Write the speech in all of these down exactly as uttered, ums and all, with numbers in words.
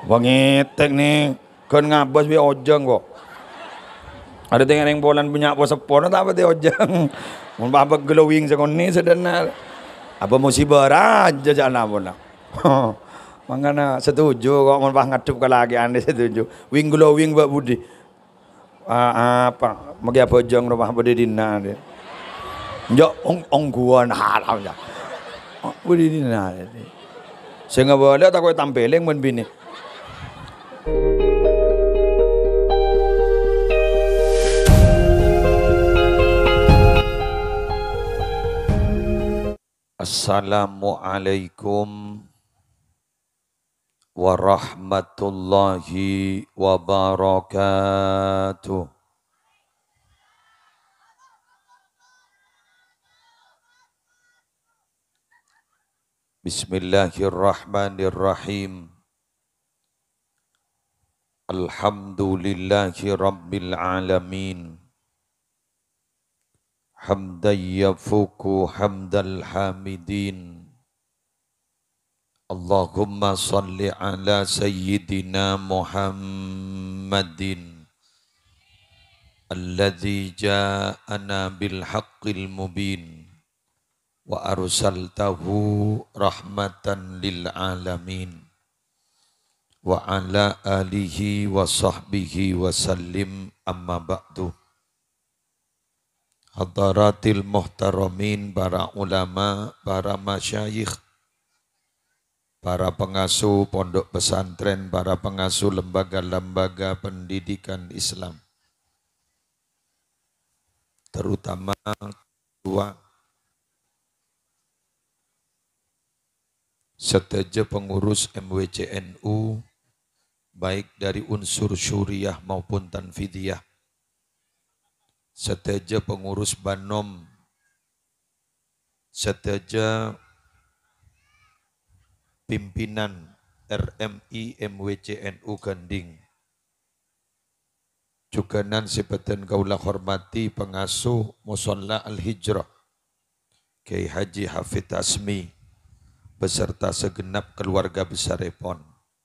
Wangitek nih, kan ngabas bi ojeng kok. Ada tengah yang bolan punya apa sepon, tak apa dia ojeng. Mun apa glowing sekoni sedana. Apa musibah aja jangan apa nak. Mangana setuju kok mun pas ngadup ka lagi ane setuju. Wing glowing Mbak Budi. Ah, apa magi apa ojeng rumah Budi dina dia. Njok ong ongguan haram ya. Budi dina. Sing ngawale tak kowe tampeleng mun bini. Assalamualaikum warahmatullahi wabarakatuh. Bismillahirrahmanirrahim. Alhamdulillahi rabbil alamin. Hamdan yafuku hamdal hamidin. Allahumma salli ala sayyidina Muhammadin alladzi ja'ana bil haqqil mubin wa arsaltahu rahmatan lil alamin wa ala alihi wa sahbihi wa sallim amma ba'du. Hadaratil muhtaramin, para ulama, para masyayikh, para pengasuh pondok pesantren, para pengasuh lembaga-lembaga pendidikan Islam, terutama ketua seteja pengurus M W C N U, baik dari unsur syuriah maupun tanfidiyah, seteja pengurus Banom, seteja pimpinan R M I M W C N U Ganding, juga nan sepetan kaulah hormati pengasuh Musalla Al-Hijrah Kiai Haji Hafid Asmi beserta segenap keluarga besar Epon.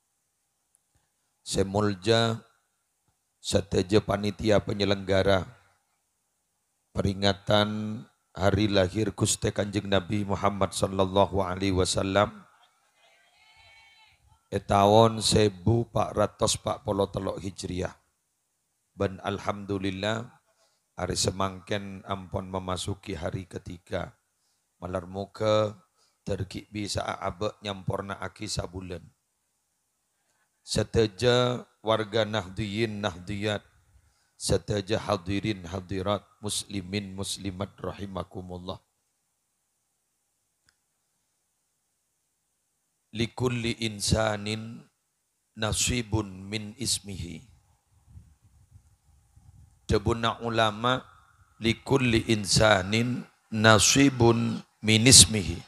Semulja seteja panitia penyelenggara peringatan hari lahir Gusti Kanjeng Nabi Muhammad sallallahu alaihi wasallam tahun seribu empat ratus empat puluh tiga Hijriah. Dan alhamdulillah hari semangken ampun memasuki hari ketiga. Malar muka terkik bisa abek nyamporna aki sabulan. Seteja warga Nahdiyin Nahdiyat, seteja hadirin hadirat muslimin muslimat rahimakumullah. Likulli insanin nasibun min ismihi. Jabuna ulama likulli insanin nasibun min ismihi.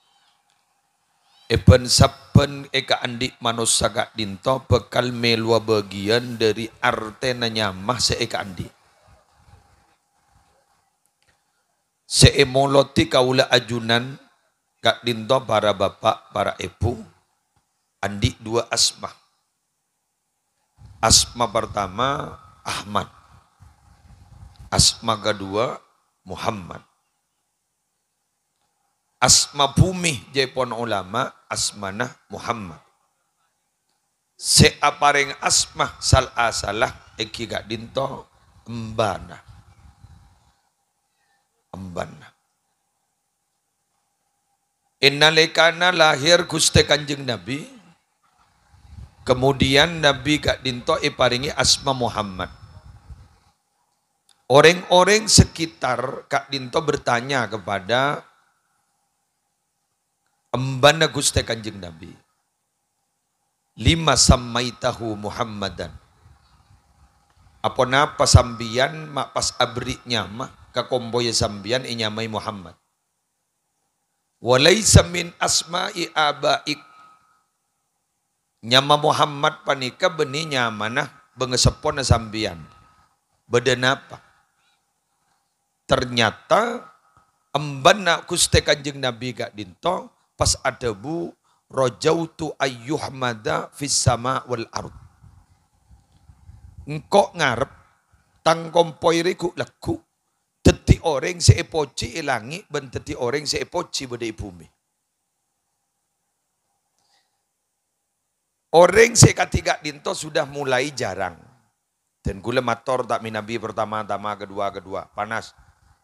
Epen sapen eka andik manusia gak dinto bekal melua bagian dari artena nyamah seeka andik. Seemoloti kaula ajunan gak dinto para bapak, para ibu, andik dua asma. Asma pertama Ahmad, asma kedua Muhammad. Asma bumi jepon ulama asmanah Muhammad. Seaparing asma sal asalah eki gak dinto embana. Embana. Innalekana lahir Gusti Kanjeng Nabi, kemudian Nabi gak dinto iparingi asma Muhammad. Orang-orang sekitar gak dinto bertanya kepada embana Gusti Kanjeng Nabi, lima sammaitahu Muhammadan. Apa napa sambian mak pas abri nyama kakomboya sambian inyamai Muhammad. Walaysa min asma'i abaik. Nyama Muhammad panika beni nyamanah bengesepon sambian. Beden apa? Ternyata embana Gusti Kanjeng Nabi gak dinto pas ada bu rajautu ayyuhmada fis sama wal ard. Engkau ngarep tang kompoiriku laku dadi orang seepoci ilangi ben dadi orang seepoci beda bumi. Orang sekatiga dinto sudah mulai jarang. Dan gula mator tak minabi pertama-tama, kedua kedua panas.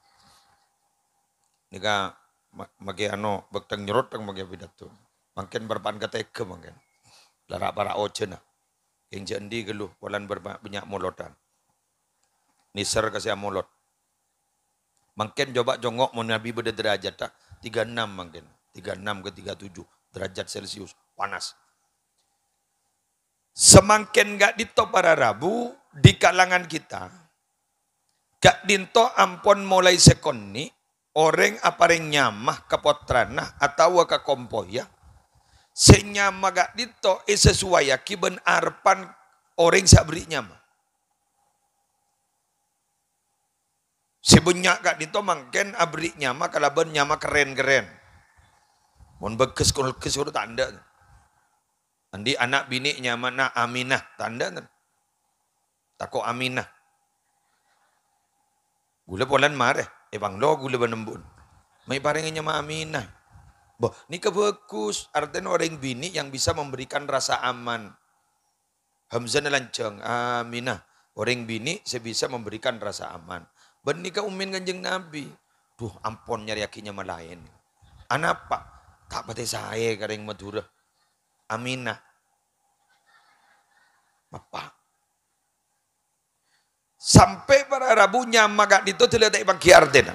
Nika magi ano bekteng nyerot tang magi pidato. Mungkin berpan kateke mungkin. Lara para ojena. Yang jendi geluh walan berbanyak molotan. Nisar kasih molot. Mungkin coba jongok mau nabi beda derajat tak tiga puluh enam mungkin. tiga puluh enam ke tiga puluh tujuh derajat Celcius panas. Semakin gak dito para Rabu di kalangan kita, gak dinto ampon mulai sekonni, orang apareng nyamah kapotranah atau ke kompoya, senyama gak dito e sesuai kiben arpan orang sabri nyamah. Sebanyak gak dito mangken abri nyamah kalaban nyamah keren-keren. Mon beges kul kesuruh tanda. Andi anak biniknya mana Aminah tanda kan? Tako Aminah. Gula polan mareh, eh bang lo gula benembun. May parengnya ma Aminah. Boh, ni kebagus artinya orang bini yang bisa memberikan rasa aman. Hamzah lancang Aminah. Orang bini sebisa memberikan rasa aman. Ben nikah umin kanjeng Nabi. Duh ampon nyari akinya malayan. Anak pak tak pati saya kareng Madura. Aminah. Bapak. Sampai para Rabunya maka itu terlihat ibang kiarden.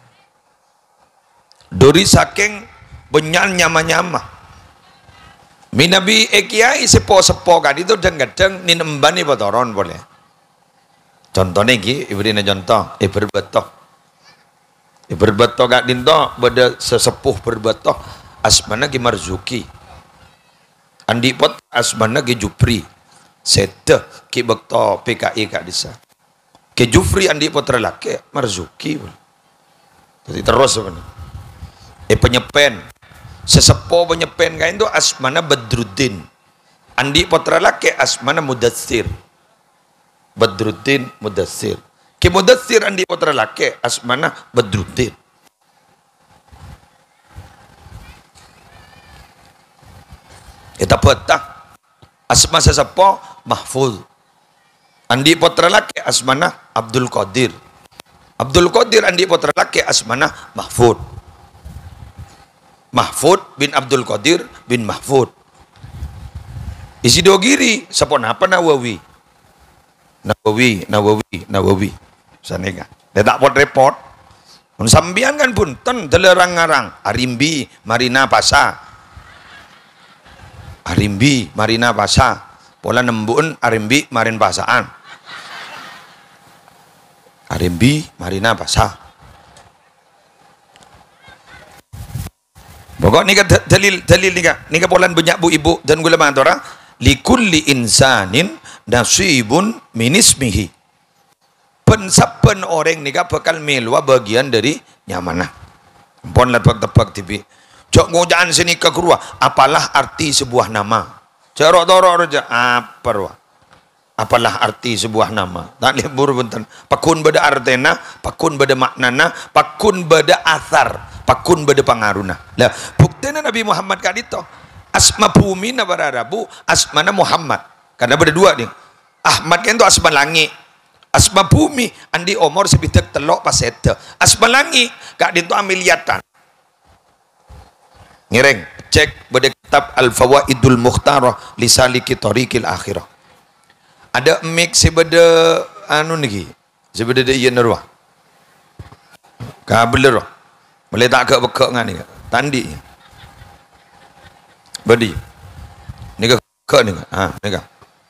Dori saking benyan nyama-nyama. Minabi ekiai sepo-sepo kan itu kadang-kadang ninembani batoron boleh. Contohnya ki, ibadina contoh, e berbetoh. E berbetoh gak dinto beda sesepuh berbetoh asmana ki Marzuki. Andi pot asmana ke Jupri. Sete ki bekto P K I kak desa. Ke Jufri andi pot relake Marzuki. Jadi terus sebenarnya. Eh penyepen. Sesepo penyepen kain itu asmana Badruddin. Andi pot relake asmana Mudatsir. Badruddin Mudatsir. Ke Mudatsir andi pot relake asmana Badruddin. Kita petah asma sesepo Mahfuz. Andi putra laki asmana Abdul Qadir. Abdul Qadir andi putra laki asmana Mahfud. Mahfud bin Abdul Qadir bin Mahfud. Isi dogiri sapon apa Nawawi. Nawawi, Nawawi, Nawawi. Sanega. Dia tak pot repot. Sambian kan pun ten telerang-ngarang Arimbi Marina Pasa. Arimbi Marina Pasa. Pola nembun Arimbi Marin Pasaan. Arimbi Marina Pasa. Pokok ni kata dalil dalil ni kak. Ni polan banyak bu ibu dan gula mantora. Likulli insanin nasibun minismihi. Pensapen orang ni kak bakal melwa bagian dari nyamanah. Pon lepak tepak tipi. Jok ngojaan sini ke keruah. Apalah arti sebuah nama? Cerok torok raja. Apa ruah? Apalah arti sebuah nama? Tak libur bentar. Pakun beda artena, pakun beda maknana, pakun beda asar, pakun beda pangaruna. Lah, buktinya Nabi Muhammad kadito. Asma bumi na bararabu, asmana Muhammad. Karena beda dua nih. Ahmad kan itu asma langi. Asma bumi andi omor sebitek telok pasete. Asma langi kak dinto amiliatan. Ngereng, cek pada kitab Al-Fawaidul Mukhtarah li saliki tariqil akhirah. Ada mix sebeda anu niki, sebeda de ieu nerwa. Ka beler. Boleh tak ke bekak ngan ni. Tandi. Badi. Ni ke ke ni. Ha, ni ke.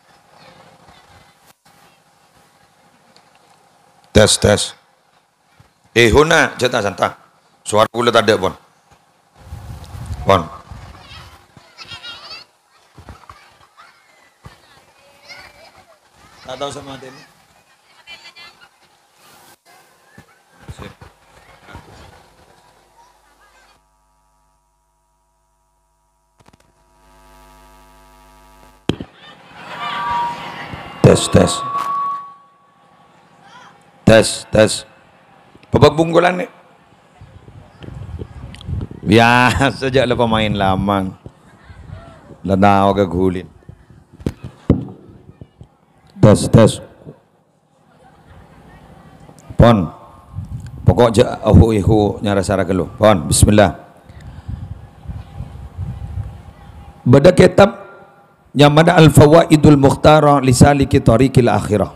Tes tes. Eh huna jata santa. Suara kula tak ada pun. Pon. Tak tahu sama ada ni. Sip. Tes, tes. Tes, tes. Babak bungkulan nih. Biasa aja lah pemain lamang. Lah tahu ke gulin. Tes, tes. Pon. Pokok je ahu ihu nyara sara kelu. Pon, bismillah. Bada kitab Nyamada Al-Fawaidul Mukhtara li saliki tariqil akhirah.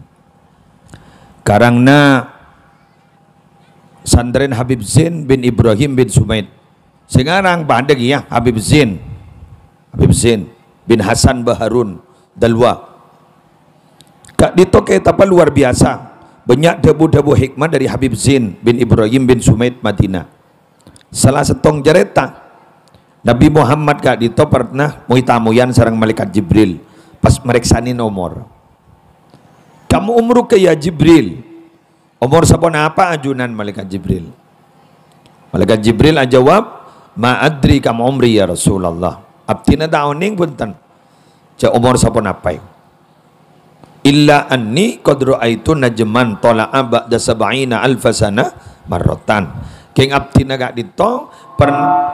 Karangna sandren Habib Zain bin Ibrahim bin Sumaid. Sekarang bandeg ya Habib Zain. Habib Zain bin Hasan Baharun Dalwa. Kak dito kita apa luar biasa. Banyak debu-debu hikmah dari Habib Zain bin Ibrahim bin Sumaid Madinah. Salah setong jareta Nabi Muhammad kak dito pernah muitamuyan sarang malaikat Jibril pas mereksani nomor. Kamu umur ke ya Jibril? Umur sapon apa ajunan malaikat Jibril? Malaikat Jibril ajawab, ma adri kamu umri ya Rasulullah. Abtina dauning punten. Ca umur sapon apa? Illa anni qad ra'aitu najman tala'a ba'da sab'ina alfa sana marratan. Keng abtina kak dito pernah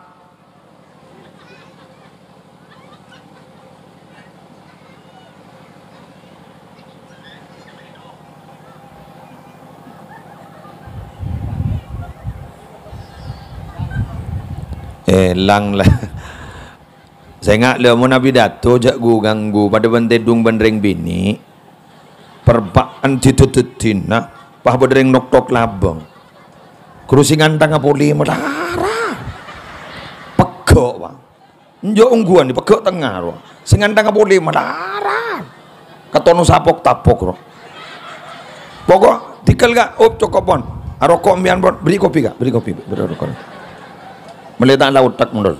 eh lang lah. Saya ngak le mau nabi dato jak gu ganggu pada bentedung bandreng bini perbaan titututin nah pah bandreng nok tok labang kerusingan tangga poli melara pegok bang njo ungguan di pegok tengah ro singan tangga poli melara katonu sapok tapok ro pokok tikal gak op cokopon arokok mian bon beli kopi gak beli kopi beri rokok melihat laut tak mundur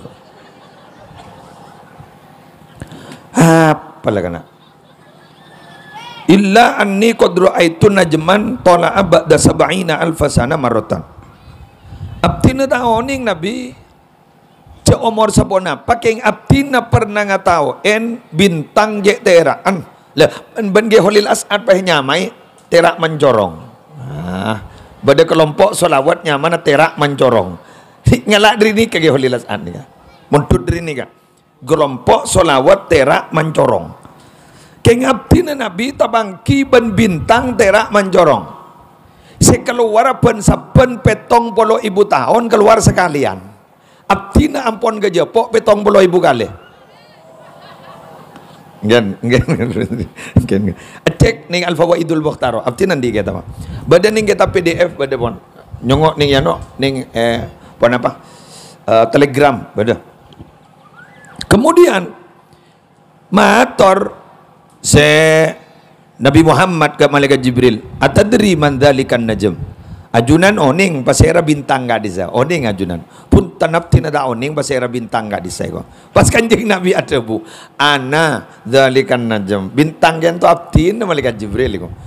apa lah kena illa anni qad ra'aitu najman tala'a ba'da sab'ina alfa sana marratan abtina taoning nabi ce umur sapona paking abtina pernah ngatao en bintang je teraan lah ben ge holil as'ad pah nyamai terak mencorong ah bade kelompok solawat nyamana terak mencorong ngalak diri ni kage holil as'ad ni ka muntut diri ni ka gelompok solawat terak mencorong kengabtina nabi tabangki ben bintang terak mencorong sekeluar pen saben petong polo ibu tahun keluar sekalian abtina ampon gejepok petong polo ibu kali gen gen gen cek ning Al-Fawaidul Mukhtara abtina ndi kita mah badan ning kita P D F bade pon nyongok ning yano ning eh pon apa uh, telegram bade. Kemudian mator se Nabi Muhammad ke malaikat Jibril atadri man dzalikan najm ajunan oning pasera bintang gak disa oning ajunan pun tanap tina da oning pasera bintang gak disa ko pas kanjeng Nabi atebu ana dzalikan najm bintang gen to abtin malaikat Jibril ko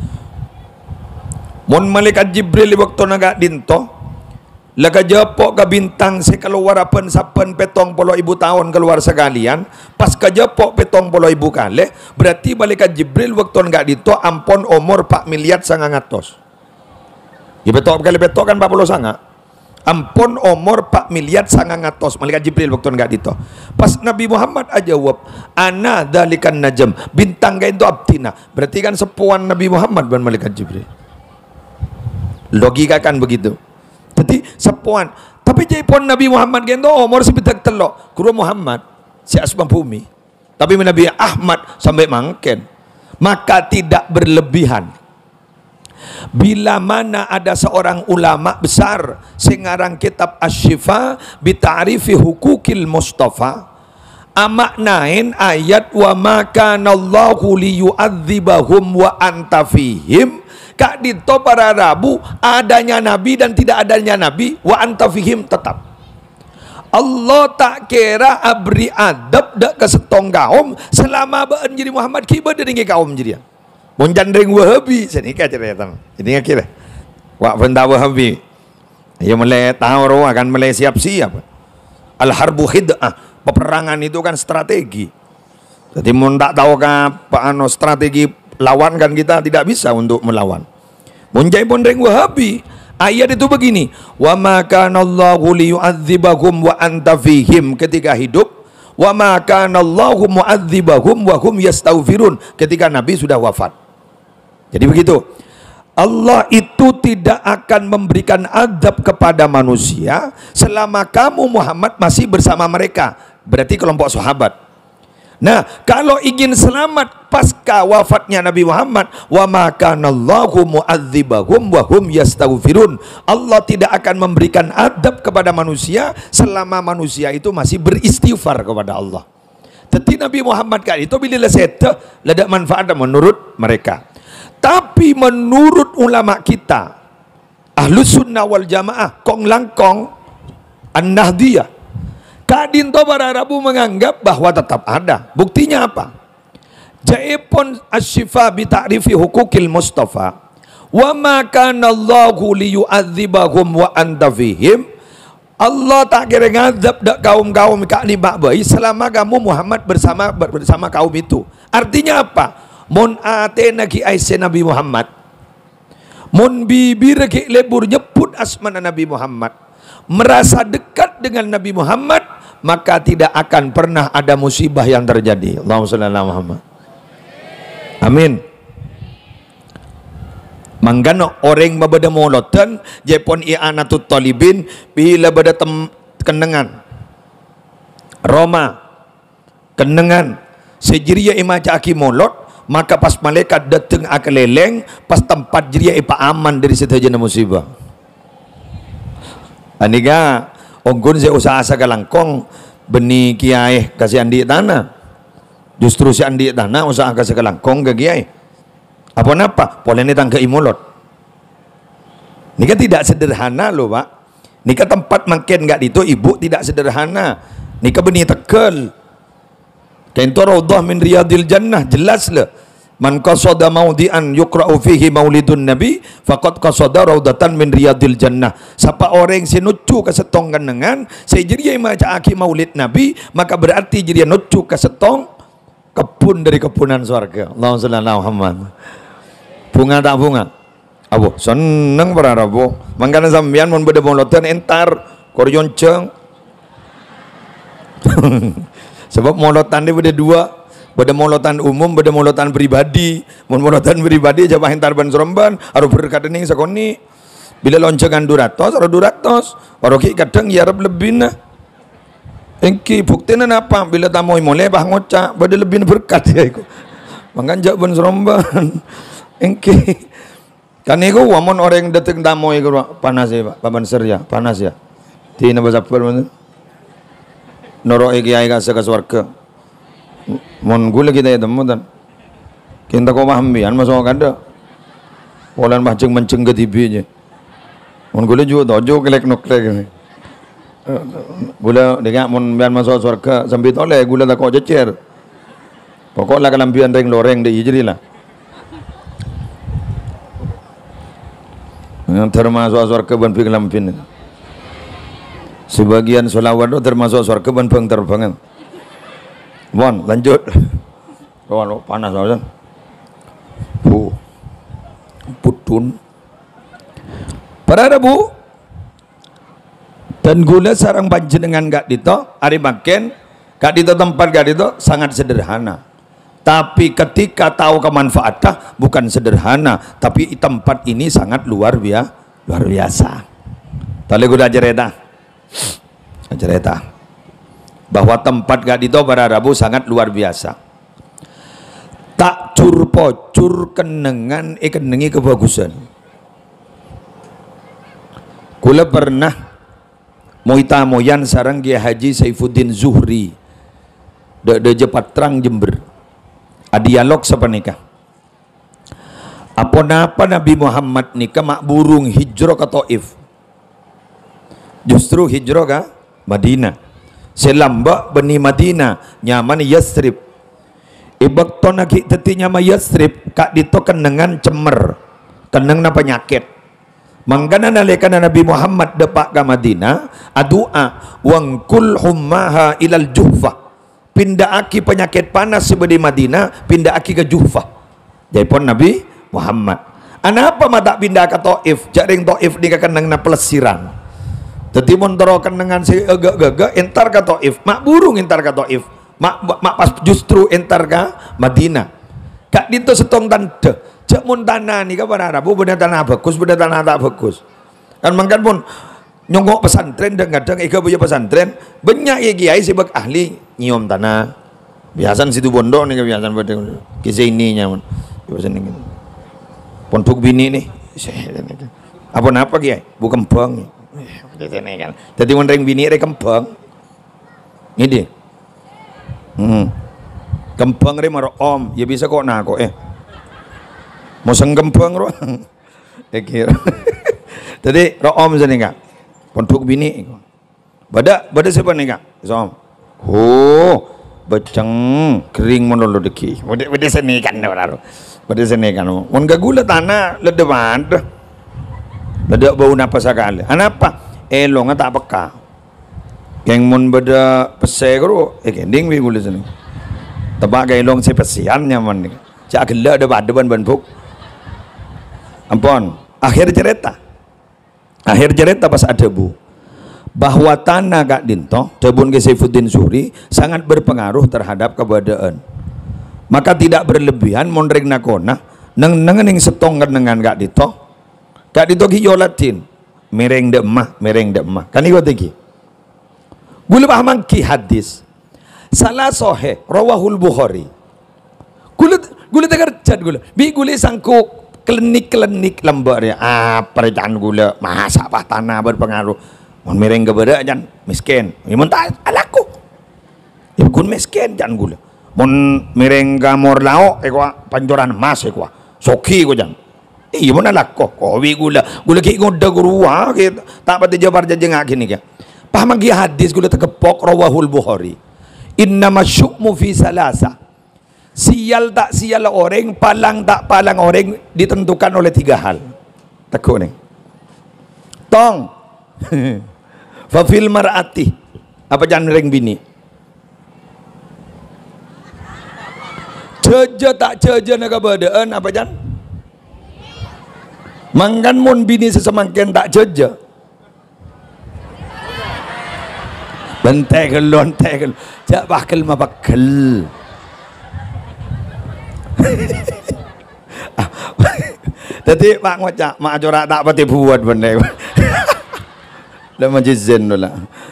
mun malaikat Jibril waktu naga dinto laga jepok ke bintang si keluar apen sapen petong puluh ibu tahun keluar sekalian pas ke jepok petong puluh ibu kali berarti balikat Jibril waktu enggak dito ampon umur pak miliar sangat ngatos ya betok kali betok kan empat puluh sanga ampun umur pak miliar sangat ngatos malaikat Jibril waktu enggak dito pas Nabi Muhammad aja jawab ana dalikan najm bintang gak itu abtina berarti kan sepuan Nabi Muhammad dan malaikat Jibril logika kan begitu. Jadi sepuan tapi jadi pon Nabi Muhammad gendo umur sebetak telok guru Muhammad si asbang bumi tapi Nabi Ahmad sampai mangken maka tidak berlebihan bila mana ada seorang ulama besar sengarang kitab Asy-Syifa bi ta'rifi hukukil Mustafa amaknain ayat wa ma kana Allahu liyu'adzibahum wa anta fihim kak dito para Rabu adanya Nabi dan tidak adanya Nabi wa anta fihim tetap Allah tak kira abri adab dak ke setong kaum selama beun jadi Muhammad kiba dari kaum jadi mun jandring Wahabi senika cerita ini kira wa benda Wahabi ya mulai tahu akan mulai siap-siap al harbu khid'ah peperangan itu kan strategi Jadi mun tak tahu apa anu strategi lawan kan kita tidak bisa untuk melawan. Mun jai pun reng Wahabi, ayat itu begini, wa ma kana Allahu liyu'adzibahum wa anta fihim ketika hidup, wa ma kana Allahu mu'adzibahum wa hum yastaghfirun ketika Nabi sudah wafat. Jadi begitu. Allah itu tidak akan memberikan azab kepada manusia selama kamu Muhammad masih bersama mereka. Berarti kelompok sahabat. Nah, kalau ingin selamat pasca wafatnya Nabi Muhammad, wa ma kana Allahu mu'adzibahum wa hum yastaghfirun. Allah tidak akan memberikan azab kepada manusia selama manusia itu masih beristighfar kepada Allah. Tetapi Nabi Muhammad kali itu bila leseta ledak manfaat menurut mereka. Tapi menurut ulama kita Ahlus Sunnah wal Jamaah Kong Langkong An-Nahdiyah, kadin to para Rabu menganggap bahwa tetap ada. Buktinya apa? Jaipun Asy-Syifa bi ta'rifi hukukil Mustafa, wa ma kana Allahu liyu'adzibahum wa anta fihim. Allah tak kira ngazab dak kaum-kaum kak lima bayi selama kamu Muhammad bersama bersama kaum itu. Artinya apa? Mun atena ki aise Nabi Muhammad, mun bibir ki lebur nyebut asmana Nabi Muhammad, merasa dekat dengan Nabi Muhammad, maka tidak akan pernah ada musibah yang terjadi. Allahumma shalli ala Muhammad. Amin. Manggano orang mabada molotan jepon i'anatut talibin bila bada tem kenengan Roma kenengan sejiria imaca aki molot, maka pas malaikat datang akeleleng pas tempat jiria ipa aman dari setajana musibah. Aniga onggun saya usaha sagalangkong beni kiai kasih andi tanah, justru si andi tanah usaha kasih galangkong ke kiai apa napa polen ini tangga imolot. Nika tidak sederhana loh pak, nika tempat makin nggak itu ibu tidak sederhana, nika beni tekel kento raudhah min riyadil jannah, jelas lah. Man qasada maudian yuqra'u fihi maulidun nabi faqad qasada raudatan min riyadil jannah. Siapa orang si nucu ke setong kenengan sejeria maca aki maulid nabi, maka berarti jeria nucu ke setong kebun dari kebunan surga. Allahumma shalli ala Muhammad. Bunga tak bunga? Abu seneng para Rabu. Mangkana sampean mun beda molotan entar koryonceng. Sebab molotan dia beda dua, beda molotan umum, beda molotan pribadi. Mun molotan pribadi jabah entar ban seremban, aru berkadening sakoni. Bila loncengan duratos, aru duratos. Aru ki kadang ya reb lebih nah. Engki buktina napa bila tamu mulai bah ngocak, beda lebih berkat ya iku. Mangkan jak ban seremban. Engki kan iku wamon orang dateng tamu iku panas ya Pak, paman serja, panas ya. Di napa sapel men. Noro iki ay ka sa swarga. Mon gula kita ya temutan. Kinta ko mahambian masuk kada. Polan maceng menceng ke T V-nya. Mon gula juga dojo kelek noklek ni. Gula dengan mon bian masuk swarga sambil tole gula tak kau jecer. Pokoklah kalampian reng loreng de hijri lah. Yang termasuk swarga ban pi kalampin. Sebagian solawat itu termasuk surga ban bang terbangan. Bon, lanjut. Kawan panas aja. Bu, putun. Para Rabu dan gula sarang panjenengan gak dito, ari makin gak dito tempat gak dito sangat sederhana. Tapi ketika tahu kemanfaatnya bukan sederhana, tapi tempat ini sangat luar biasa, luar biasa. Tali kuda cerita. Cerita bahwa tempat gak dito para Rabu sangat luar biasa. Tak cur pocur kenengan eh kenengi kebagusan. Kula pernah moita moyan sarang Kiai Haji Saifuddin Zuhri de de Jepatrang Jember. A dialog sepanika. Apa napa Nabi Muhammad nika mak burung hijrah ke Taif. Justru hijrah ke Madinah. Selamba beni Madinah nyaman Yasrib. Ibak to naki teti nyama Yasrib kak dito kenengan cemer. Keneng na penyakit. Mangkana nalekana Nabi Muhammad depak ke Madinah adua wangkul hummaha ilal juhfah. pindah aki penyakit panas seperti Madinah, pindah aki ke Juhfah. Jadi pun Nabi Muhammad. Anapa mata pindah ke Taif? Jaring Taif ni kakenang na pelesiran. Tetapi mun terokan dengan si agak-agak entar ke Taif, mak burung entar ke Taif. Mak mak pas justru entar ke Madinah. Kak dito setong tanda. Cak mun tanah ni kapan ada? Bu bener tanah bagus, bener tanah tak bagus. Kan mangkan pun nyongok pesantren dan kadang ika punya pesantren banyak ya kiai sibuk ahli nyium tanah. Biasan situ bondo ni kebiasaan pada kisah ini nyaman. Biasan ni. Pondok bini ni. Apa napa kiai? Bu kembang. Jadi mun ring bini re kembang. Ini dia. Hmm. Kembang re maro om, ya bisa kok nak kok eh. Mau seng kembang ro. Eh kira. Jadi ro om sini kak. Pondok bini. Bada bada siapa nih kak? Som. Oh, bacang kering monolo deki. Bada bada sini kan orang. Bada sini kan. Mun gagula tanah lede band. Lede bau napa sakali. Anapa? Elong tak peka. Yang mun bada pesegro, eh kending bi gula sini. Tebak elong si pesian nyaman nih. Cak gila ada bada ban ban buk. Ampun. Akhir cerita. Akhir cerita pas ada bu bahwa tanah Kak Dinto Tebun ke Saifuddin Suri sangat berpengaruh terhadap keberadaan. Maka tidak berlebihan monreng nakona neng nengening setong dengan Kak Dinto. Kak Dinto ki yolatin mereng de emah mereng de emah kan iku tiki. Gula paham ki hadis salah sohe rawahul Bukhari. Gula gula tegar chat gula bi gula sangkuk klinik-klinik lembar ya ah perjalanan gula masa apa tanah berpengaruh mun mereng kepada jan miskin mun tak alaku ya kun miskin jan gula mun mereng gamor lao ekwa pancoran emas ekwa soki ko jan iya mun alako kowi gula gula ki ngoda gurua ki tak pati jabar jajeng gini ya paham lagi hadis gula tekepok rawahul Bukhari innama syukmu fi salasa. Sial tak sial orang, palang tak palang orang ditentukan oleh tiga hal. Tekuk ni. Tong. Fafil mar'ati. Apa jangan ring bini? Ceja tak ceja nak keberadaan apa jangan? Mangkan mun bini sesemakin tak ceja. Bentek kelon, bentek kelon. Jak bakal ma bakal. Tadi Pak ngocak mak corak tak pati buat benda. Dah majlis zen dulu lah.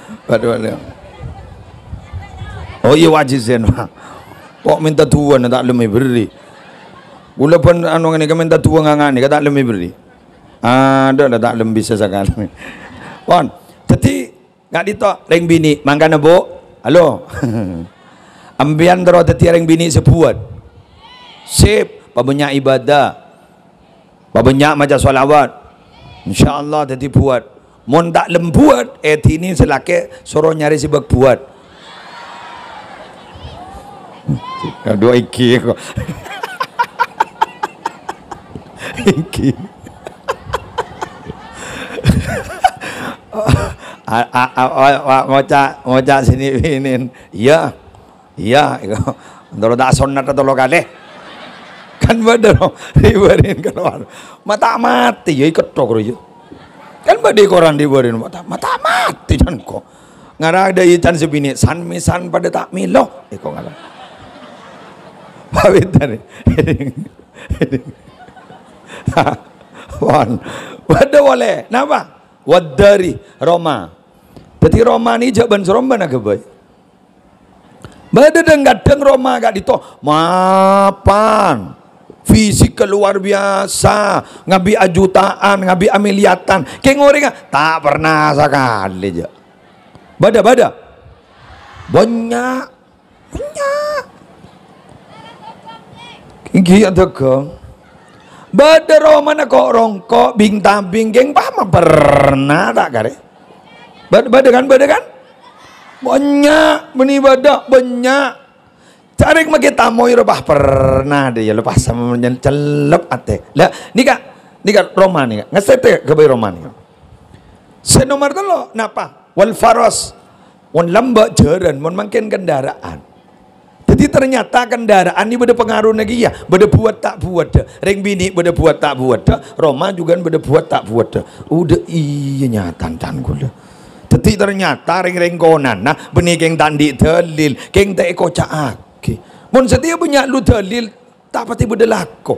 Oh iya wajib zen Pak. Pok minta tuan tak lemai beri. Gula pun anu ni minta tuan ngangan ni tak lemai beri. Ada dah tak lemai bisa sekali. Pon. Tadi ngak ditok ring bini mangkana bu. Halo. Ambian terus tadi ring bini sebuat. Sip, pabanyak ibadah, pabanyak macam solawat, insyaAllah tadi buat. Mun tak lembuat, eh ini selaki suruh nyari sibuk buat. Dua iki kok. Iki. Ngocak, ngocak sini ini. Iya, iya. Kalau tak sunat atau lokale. Kan badar dibarin keluar mata mati ya ikut tok ya kan badai koran dibarin mata mata mati kan kok ngarah ada ikan sebini san misan pada tak milo eh kok ngarah pawit tadi wan wada boleh napa wadari Roma jadi Roma ni jaban seromba nak kebaik bada kadang Roma gak dito mapan fisik luar biasa ngabi ajutaan ngabi amiliatan kayak ngoreng tak pernah sekali aja bada bada banyak banyak iki ada kong bada romana kok rongkok bing tabing geng paham pernah tak kare bada bada kan bada kan banyak beni bada banyak cari makin tamoy rebah pernah deh ya lepas sama menjen celep ate lah ni kak ni kak Roma ni kak ngasete ke bay Roma ni senomor tu lo napa wal faros wan lamba jaran mon makin kendaraan Jadi ternyata kendaraan ini beda pengaruh lagi ya, beda buat tak buat dah. Ring bini beda buat tak buat dah. Roma juga beda buat tak buat dah. Udah iya nyata tan gula. Tapi ternyata ring-ring konan nah benih keng tandi dalil, keng tak eko caake. Mun setia banyak lu dalil tak pati beda lako.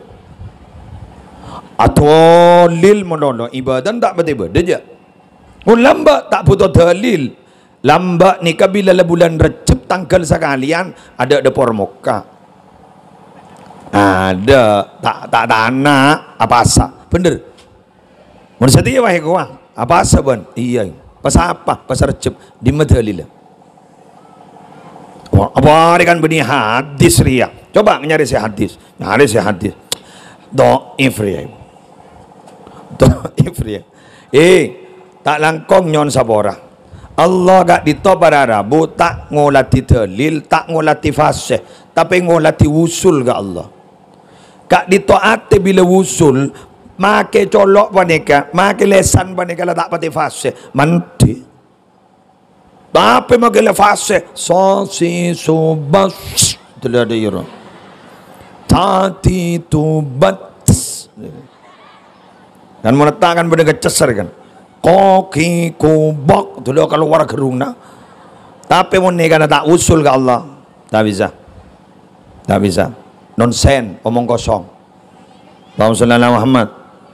Atau lil monono ibadah tak pati beda je. Mun lambat tak butuh dalil. Lambat ni kabila bulan Recep tanggal sekalian ada depor muka. Ada tak tak tanah apa asa. Bener. Mun setia wae gua. Apa asa ban? Iya. Pas apa? Pas Recep di madalil. Wah, apa kan benih hadis ria. Coba nyari si hadis. Nyari si hadis. Dhaif ria. Dhaif ria. Eh, tak langkong nyon sabora. Allah gak ditobar Arabu tak ngolati dalil, tak ngolati fasih, tapi ngolati wusul ke Allah. Gak ditoati bila wusul, make colok paneka, make lesan paneka lah tak pati fasih, mandi. Tapi make le fasih, sosi subas, tidak ada iro. Tati tubat. Dan menetangkan benda kecesar kan. Koki kubok tu kalau keluar gerungna. Tapi mun ni kana tak usul ke Allah, tak bisa. Tak bisa. Nonsen, omong kosong. Allahumma shalli ala Muhammad.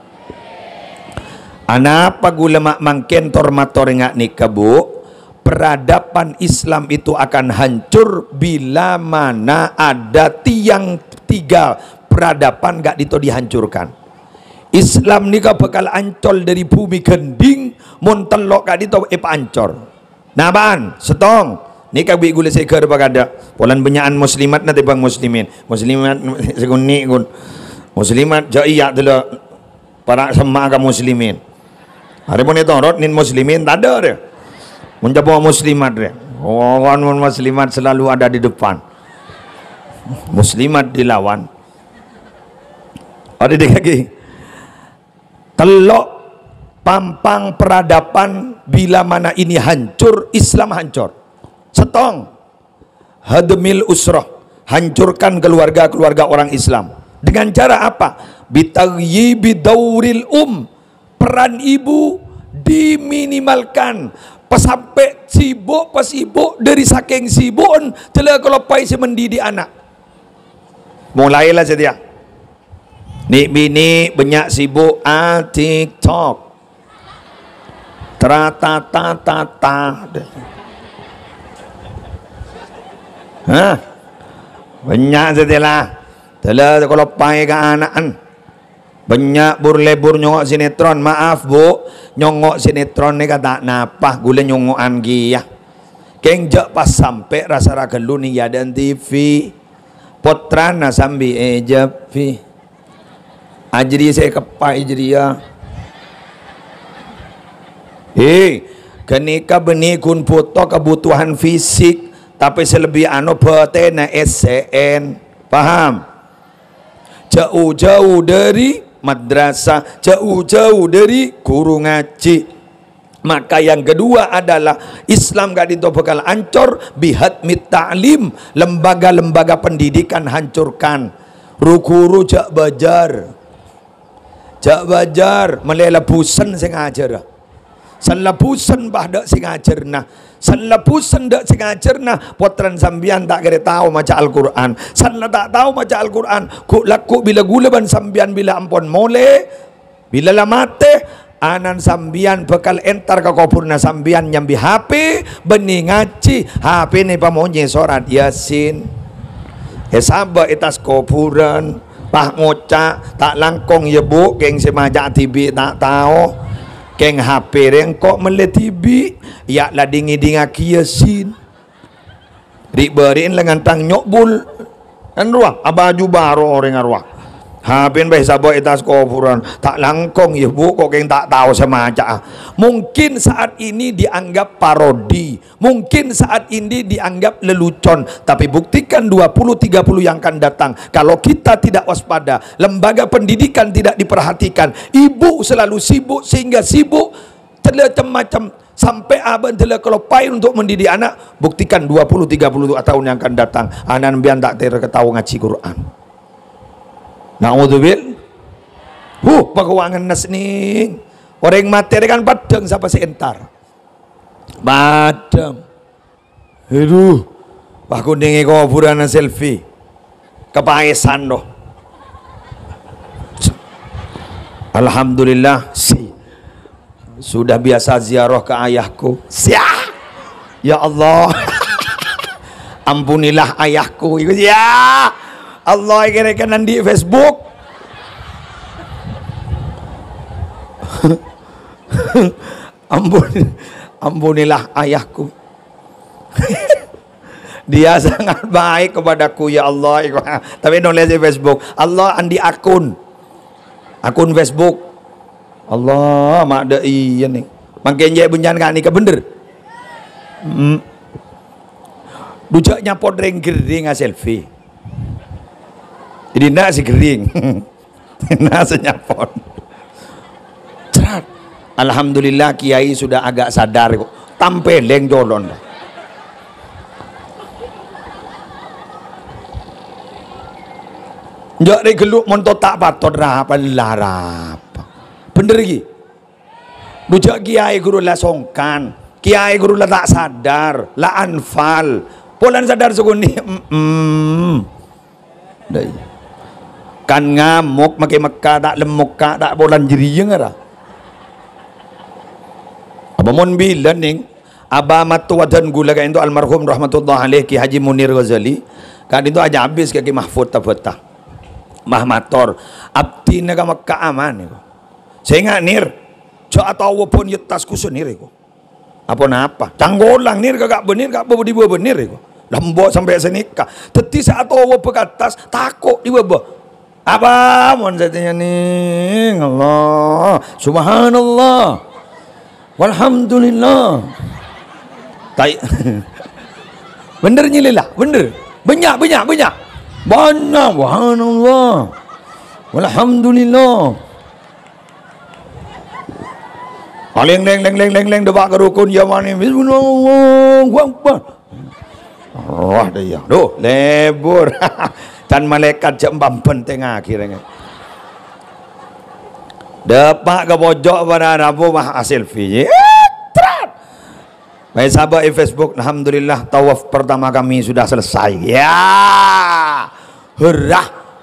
Anapa gula mak mangken tormator ngak nikah bu? Peradaban Islam itu akan hancur bila mana ada tiang tiga peradaban gak dito dihancurkan. Islam ni kau bakal ancol dari bumi gending mun telok kak dito epa ancor. Nah ban setong ni kau bi gule seker bagada polan benyaan muslimat nanti bang muslimin muslimat seguni gun muslimat jaiya dulu para sama kaum muslimin hari pun itu rot nin muslimin tak ada dia menjadi muslimat dia orang oh, muslimat selalu ada di depan muslimat dilawan ada di kaki telok pampang peradaban bila mana ini hancur Islam hancur setong hadmil usrah hancurkan keluarga-keluarga orang Islam dengan cara apa bitagyibi dauril um peran ibu diminimalkan sampai sibuk pas sibuk dari saking sibuk telah kalau pai mendidik anak mulailah sedia ni bini banyak sibuk ah TikTok tratata-tata hah banyak setelah telah kalau pai ke anak banyak burlebur nyongok sinetron maaf bu nyongok sinetron ni kata napah gula nyongokan giyah keng jak pas sampai rasa ragelu ni ya dan T V potrana sambil ejap fi ajri saya kepai jeria eh kenika benih kun foto kebutuhan fisik tapi selebih anu betena S C N paham jauh-jauh dari madrasah jauh-jauh dari guru ngaji maka yang kedua adalah Islam gak dito bakal ancor bihatmit ta'lim lembaga-lembaga pendidikan hancurkan guru jak bajar jak bajar melelapusan sing ajar selapusan bah dak sing ajar nah selapusan dak sing ajar nah potran sambian tak kira tahu maca Al-Quran sanna tak tahu maca Al-Quran ku laku bila gula ban sambian bila ampon mole bila la mate anan sambian bekal entar ke kopurna sambian nyambi H P bening ngaji H P ni pamonye surat Yasin hesaba itas kopuran pah ngocak tak langkong ya bu geng semajak tibi tak tahu geng H P reng kok mele tibi ya lah dingi dinga kiasin riberin lengan tang nyokbul kan ruah abaju baro orang arwah H P bae sabo itas kopuran tak langkong ya bu kok geng tak tahu semajak mungkin saat ini dianggap parodi mungkin saat ini dianggap lelucon tapi buktikan dua puluh tiga puluh yang akan datang kalau kita tidak waspada lembaga pendidikan tidak diperhatikan ibu selalu sibuk sehingga sibuk terlalu macam Sampai abang telah kelopai untuk mendidik anak, buktikan dua puluh tiga puluh tahun yang akan datang anak biar tak ter ketawa ngaji Quran. Na'udzubil. Huh, pakawangan nas ning. Orang materi kan padang siapa seentar. Padang. Aduh. Pak kuning ko purana selfie. Kepaesan doh. Alhamdulillah si sudah biasa ziarah ke ayahku. Siap. Ya Allah. Ampunilah ayahku. Ya Allah, kira-kira di Facebook. Ampun, ampunilah ayahku. Dia sangat baik kepadaku ya Allah. Tapi nulis di Facebook. Allah andi akun. Akun Facebook. Allah mak ada iya nih. Makin jaya bunyan kan ni ke bener. Hmm. Dujaknya podreng gering a selfie. Jadi nak si gering. Nak senyapon. Cerat. Alhamdulillah kiai sudah agak sadar kok. Tampeleng jolon. Njak re geluk monto tak patut rapa larap. Bener lagi. Dujak kiai guru lah songkan. Kiai guru lah tak sadar, lah anfal. Polan sadar seguni. Hmm. Dai. Kan ngamuk makai Mekah tak lemuk kak tak polan jerieng ara. Apa mon bilan ning aba matu wadan gula kan itu almarhum rahmatullah alaih Ki Haji Munir Ghazali. Kan itu aja habis ke Ki Mahfud Tafatah. Mahmator abdi naga Mekah aman itu. Saya ingat nir, co atau wapun yetasku senir itu. Apa napa? Tanggolang nir kagak bener, kagak bodi buah bener itu. Lembok sampai senikah. Teti saat awo ke atas takut di bawah. Apa mon zatnya nih? Allah, Subhanallah, walhamdulillah. Tai, bener nyililah, bener, banyak banyak banyak, banyak, Subhanallah, walhamdulillah. Leng leng leng leng leng leng debak ke rukun Yamani. Bismillahirrahmanirrahim. Wah dia. Duh, lebur. Dan malaikat jembam penting akhirnya. Depak ke pojok pada Rabu mah selfie. Baik sahabat di Facebook, alhamdulillah tawaf pertama kami sudah selesai. Ya. Hurrah.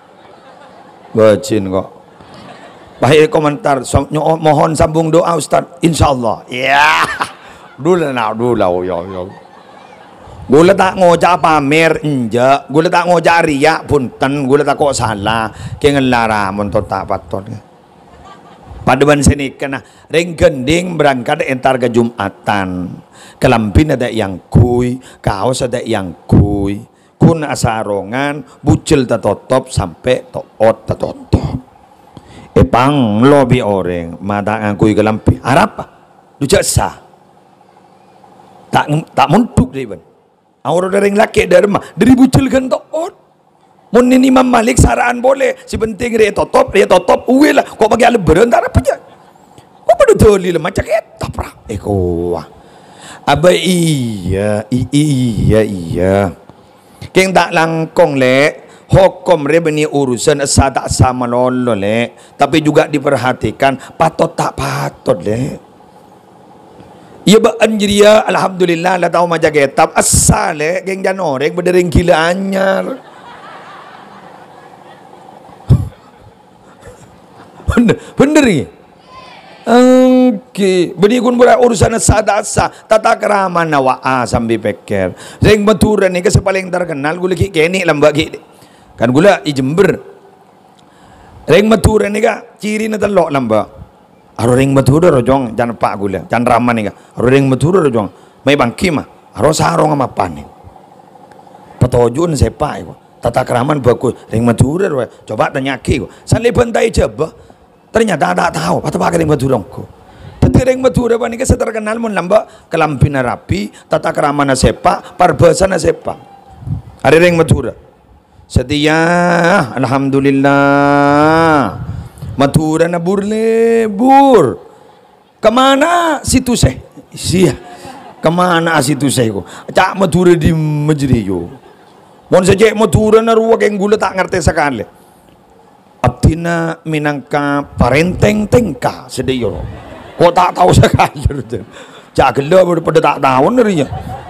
Bacin kok. Baik komentar, so, mohon sambung doa Ustaz, insyaallah. Ya, dulu nak dulu ya ya. Gula tak ngojak pamer enja, gula tak ngojak riak punten, gula tak kok salah, kengen lara montot tak patut. Pada ban sini kena ring gending berangkat entar ke Jumatan, kelampin ada yang kui, kaos ada yang kui, kun asarongan, bucil tatotop sampai toot tatotop. Epang lobby orang mata ngakui ke lampi Arab dujak sah tak tak muntuk dia ban orang dari laki dari rumah dari bucil kan toot mun ini Imam Malik saraan boleh si penting dia totop dia totop uwe lah kok bagi ala berentar apa je kok pada toli lah macam kita pra eko aba iya iya iya keng tak langkong le hukum rebeni urusan asa tak sama lolo le, tapi juga diperhatikan patut tak patut le. Ia beranjiria alhamdulillah lah tahu maja kitab asa le geng jan orang berdering gila anyar. Bener bener ni. Okey, beri kun berat urusan asa tak asa, tata kerama nawaa sambil peker. Reng baturan ni kes paling terkenal gula ki keni lambak ki. Kan gula i Jember ring matura ni ka ciri na telok lamba aro ring matura rojong jan pak gula jan raman ni ka aro ring matura rojong may bangki mah aro sarong ama pan ni patojun sepa iko tata keraman bagus ring matura ro coba tanya ki ko sanle bantai coba ternyata tak tahu patah pakai ring matura ko tapi ring matura pa ni ka terkenal mun lamba kelampina rapi tata keraman na sepa parbasa na sepa ada ring matura setia alhamdulillah matura na burle bur kemana situ seh Sia. Kemana asitu saya ko? Cak Madura di Majriyo. Mon saja Madura na ruwa keng gula tak ngerti sekali. Abdina minangka parenteng tengka sedayo. Kok tak tahu sekali. Cak gila pada tak tahu narinya.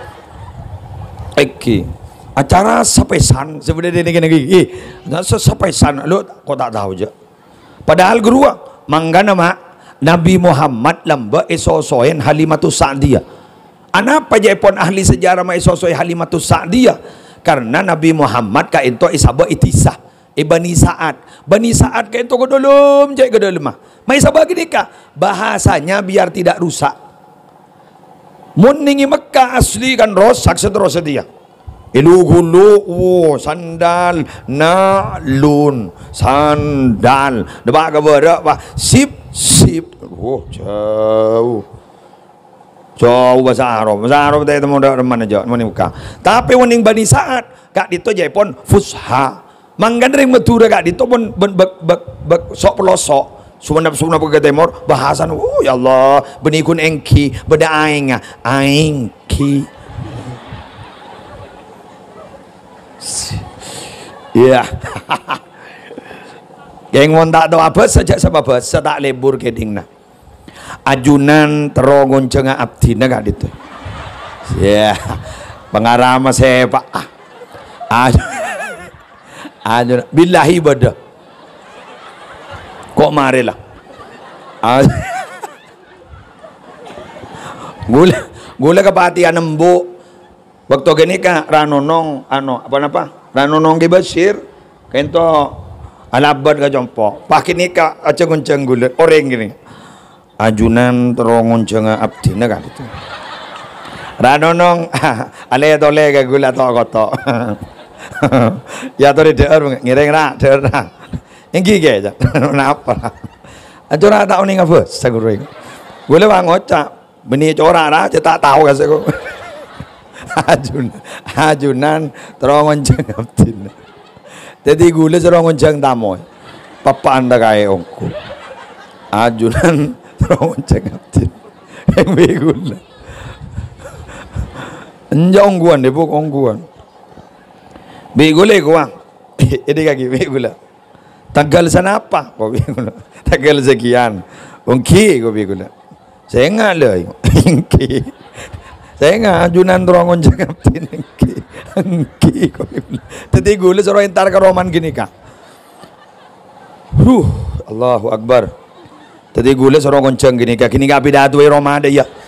Oke. Acara sapesan sebenarnya ini kena gigi. Nah sapesan lo kok tak tahu je. Padahal guru manggana mak Nabi Muhammad lamba esosoen Halimatus Sa'diyah. Anapa pun ahli sejarah ma esosoi Halimatus Sa'diyah? Karena Nabi Muhammad ka ento isaba itisah. E Bani Sa'ad. Bani Sa'ad ka ento kedolom jai kedolom mah. Mai sabah gini ka bahasanya biar tidak rusak. Mun ningi Mekah asli kan rosak seterusnya dia. Ilugulu wo sandal nalun sandal debak ke berak pak sip sip oh jauh jauh bahasa Arab bahasa Arab tadi temu dak mana jauh mana muka tapi waning Bani Sa'ad kak dito jai pon fusha manggan ring Madura kak dito pon bek bek bek sok pelosok sumanap sumanap ke timur bahasan oh ya Allah benikun engki beda aing aing ki. Ya, geng mon tak tahu apa saja sebab bahasa tak lebur kedingna. Ajunan terongon cenga abdina gak itu. Ya, pengarama sepak. Ajunan, billahi bada. Kok marilah. Gula, gula kepatian nembu. Waktu gini ka ranonong ano apa napa ranonong ki Basir kento alabad ka jompo pakai ni ka aja gonceng gulet orang gini ajunan terongon cenga abdina kan itu ranonong ale tole ka gula to koto ya tore deur ngireng ra deur ra engki ge aja napa ajora tak uning apa sagureng gula bang ngocak beni cora ra tak tahu ka seko Ajun, ajunan terongon jeng abdin. Jadi gula terongon jeng tamoy. Papa anda kaya ongku. Ajunan terongon jeng abdin. Yang begula. Enja ongguan deh buk ongguan. Begula kuang. Ini kaki begula. Tanggal sana apa? Kau begula. Tanggal sekian. Ongki kau begula. Saya nggak leh. Ongki. Saya nggak ajunan terongon jengap tinengki engki tadi gula soro entar ke roman gini kak huh Allahu Akbar tadi gula soro gonceng gini kak kini gak pidato e Roma ada ya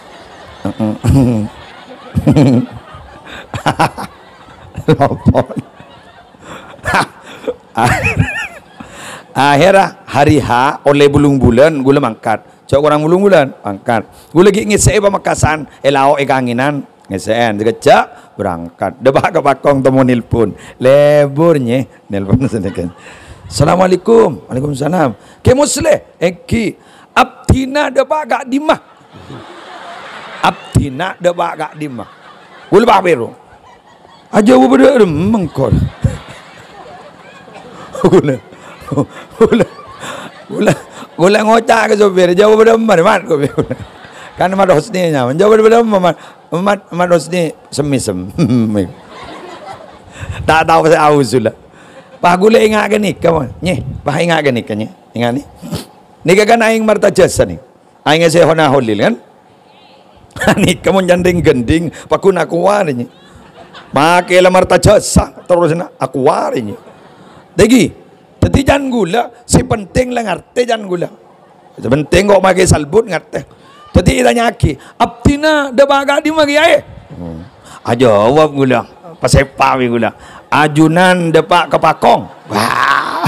akhirnya hari H oleh bulung bulan gula mangkat cok orang bulung bulan angkat gue lagi ngisai pamakasan elao ekanginan ngisaian dikecak berangkat debak ke pakong temu nilpun leburnya nilpun sedekah Assalamualaikum Waalaikumsalam ke musle eki abdina debak gak dimah abdina debak gak dimah gue lebah beru aja gue berdua mengkol gue gue gue Gula ngocak ke sopir, jauh pada emak, mat gue kan emak dosni nya, jauh pada emak, emak emak dosni semisem, tak tahu saya auzulah. Pak gula ingat ke nik, kamu, nye, pak ingat ke nik, nye, ingat ni, nik kan aing marta jasa ni, aing saya hona holil kan, nik kamu janding gending, pak kun aku warinya, pakai la marta jasa, terus nak aku warinya, degi. Jadi jangan gula, si penting lah ngerti jangan gula. Si penting kok pakai salbut ngerti. Jadi kita nyaki, abdina dah baga di magi aye. Ajawab gula, pasepawi gula. Ajunan depak ke pakong. Wah.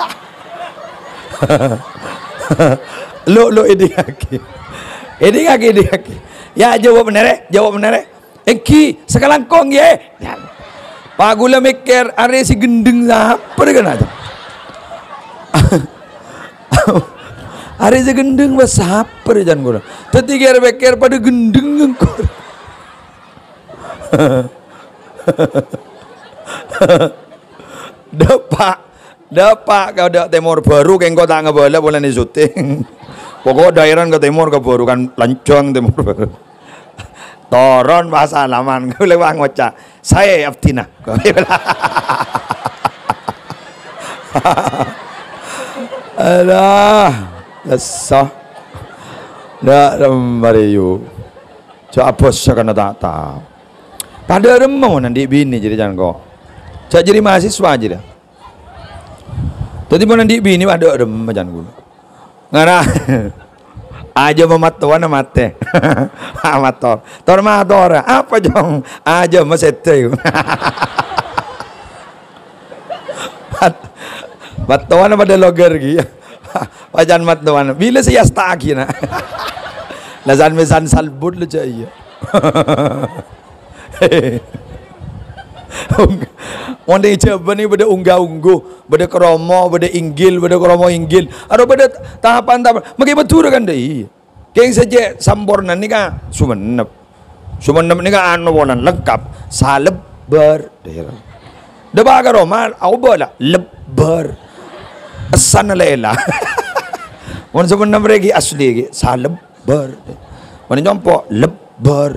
Lo lo ini kaki, ini kaki ini kaki. Ya jawab benar, jawab benar. Eki sekarang kong ye. Pak gula mikir, are si gendeng apa dengan aja. Hari segendeng bahasa apa jangan gula. Tadi kira bekir pada gendeng engkau. Dapak, dapak kau dak timur baru kau kau tak ngebola boleh ni syuting. Pokok daerah ke timur ke baru kan lancang timur baru. Toron bahasa halaman gue lewat ngocak. Saya Aftina. Alah, lesah. Dak rembariu. Cak apa sih kena tak tahu. Pada remau nanti bini jadi jangan kau. Cak jadi mahasiswa aja dah. Tadi pun nanti bini ada remau jangan gue. Ngara. Aja mematuan mate. Amator. Tor mator. Apa jong? Aja mesete. Matuan pada loger gitu. Wajan matuan. Bila saya stagi na. Lazan mesan salbut lu caya. Onde coba ni beda unggah-ungguh, beda kromo, beda inggil, beda kromo inggil. Ada beda tahapan-tahapan. Magi betul kan deh. Keng saja sampurna ni kan sumenep. Sumenep ni kan anu bolan lengkap. Salebar deh. Deba karoma au bola lebar. Asan lela. Wan sumenep lagi asli lagi salebar. Wan jompo lebar.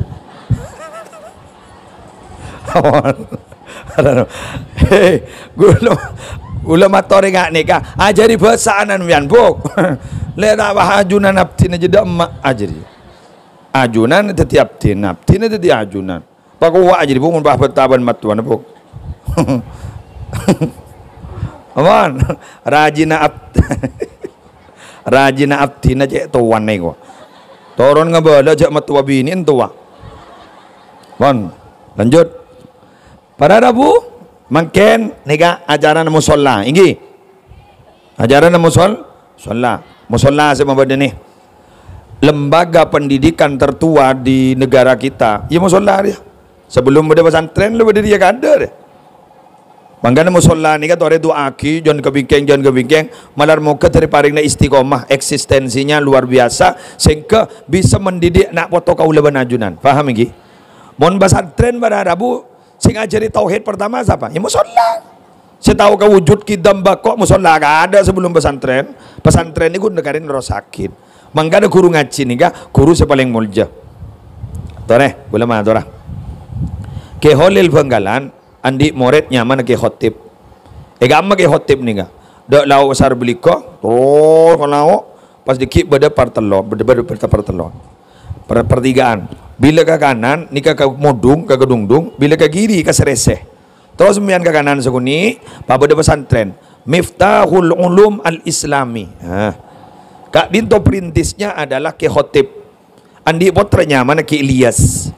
Hei, gula gula matore gak nikah. Ajari bahasa anan wian buk. Lera bah ajunan abtin aja dak emak ajari. Ajunan teti abtin, abtin teti ajunan. Paku wa ajari buk mun bah betaban matuan buk. Aman, rajina abt. Rajina abtin aja tuan nego. Toron ngabala aja matua bini entua. Bon, lanjut. Para Rabu makin nega ajaran musola inggi ajaran musol musola musola sama nih lembaga pendidikan tertua di negara kita ya musola dia sebelum ada pesantren lu pada dia kada deh manggana musola ni kan tore doa aki jangan kebingkeng jangan kebingkeng malar muka dari paringna istiqomah eksistensinya luar biasa sehingga bisa mendidik nak foto kaula banajunan paham inggi mon pesantren pada Rabu sing ajari tauhid pertama siapa? Ya musola. Saya tahu ke wujud kidam bakok musola gak ada sebelum pesantren. Pesantren ini guna karin rosakin. Mangga ada guru ngaji nih ga, guru sepaling mulja. Tore, boleh mana tora? Ke holil Banggalan, andi murid nyaman ke khotib. Ega amma ke khotib nih ga. Dok lau besar beliko, oh kalau pas dikit beda partelon, beda beda partelon. Per pertigaan. Bila ke kanan, ni ke modung, ke gedungdung. Bila ke kiri, ke sereseh. Terus mian ke kanan sekuni, pada pesantren. Miftahul Ulum Al-Islami. Ha. Kak dinto perintisnya adalah ke khotib. Andi potrenya mana ke Ilyas.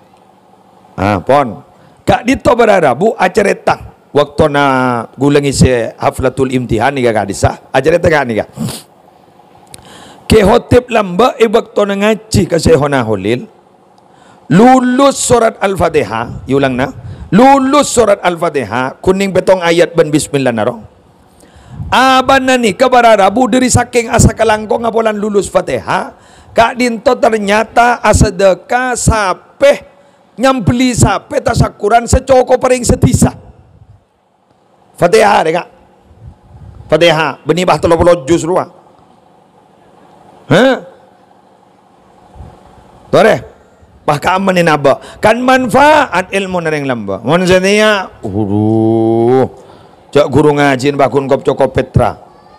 Ah, pon. Kak dinto berarabu acaretang. Waktu na gulangi se haflatul imtihan ni kak disah. Acaretang kak ni kak. Ke khotib lamba e waktu na ngaji ke Syekhona Holil. Lulus surat Al-Fatihah, yulang na. Lulus surat Al-Fatihah, kuning betong ayat ban bismillah naro. Aban na ni kabararabu dari saking asa kalangkong apolan lulus Fatihah, kak dinto ternyata asedeka sape nyambeli sape tasakuran secoko paring setisa. Fatihah deh kak. Fatihah benibah telo puluh juz ruah. Hah? Tore. Bahkan manin apa? Kan manfaat ilmu nering lamba. Mon senia, guru, cak guru ngajin bakun kop cokop Petra.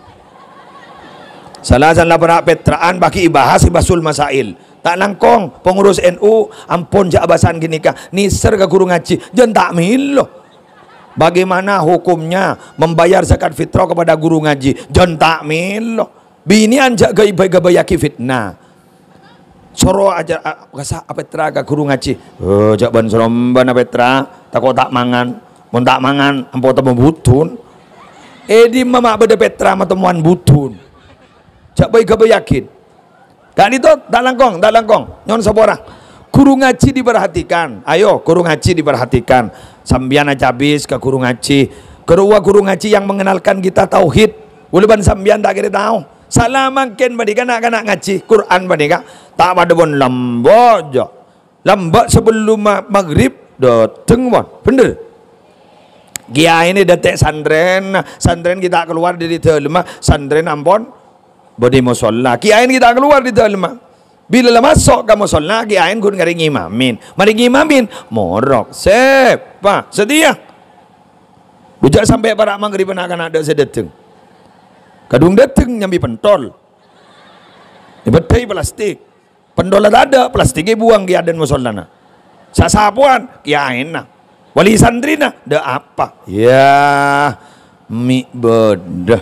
Salah salah berak Petraan baki ibahas ibasul masail. Tak langkong pengurus N U ampun jak abasan gini kah? Niser ke guru ngaji, jen tak milo. Bagaimana hukumnya membayar zakat fitrah kepada guru ngaji? Jen tak milo. Bini anjak gaya-gaya fitnah. Soro aja kasa Petra ke guru ngaji. Oh, jak ban seromban Petra, takut tak mangan. Mun tak mangan, ampo temu butun. Edi mama beda Petra matemuan butun. Jak baik ke yakin. Dan itu tak langkong, tak langkong. Nyon saborang. Guru ngaji diperhatikan. Ayo, guru ngaji diperhatikan. Sambian aja habis ke guru ngaji. Kedua guru ngaji yang mengenalkan kita tauhid. Uleban sambian tak kira tahu. Salah makin badika nak nak ngaji Quran badika tak pada bon lambat je. Lambat sebelum maghrib dateng bon. Bener. Gia ini detek sandren, sandren kita keluar dari dalam, sandren ampun bodi musola. Kia ini kita keluar di dalam. Bila lah masuk kamu solat lagi ain kun ngari ngimamin. Mari ngimamin morok. Sepa setia. Bujak sampai para maghrib anak ada sedeteng. Kadung deteng nyambi pentol. Ibatai plastik. Pendol ada plastiknya buang di adan musolana. Sasapuan kiain nah. Wali sandrina dah apa? Ya mi bedah.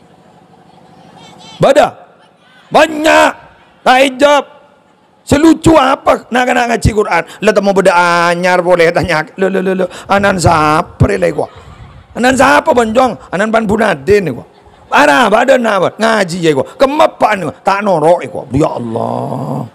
Bada. Banyak. Tak hijab. Selucu apa nak nak ngaji Quran? Lah temu beda anyar boleh tanya. Lo lo lo anan sapre lagi gua. Anan siapa banjong? Anan ban punadin gua. Para badan apa? Ngaji ya gua. Kemapan gua. Tak norok gua. Ya Allah.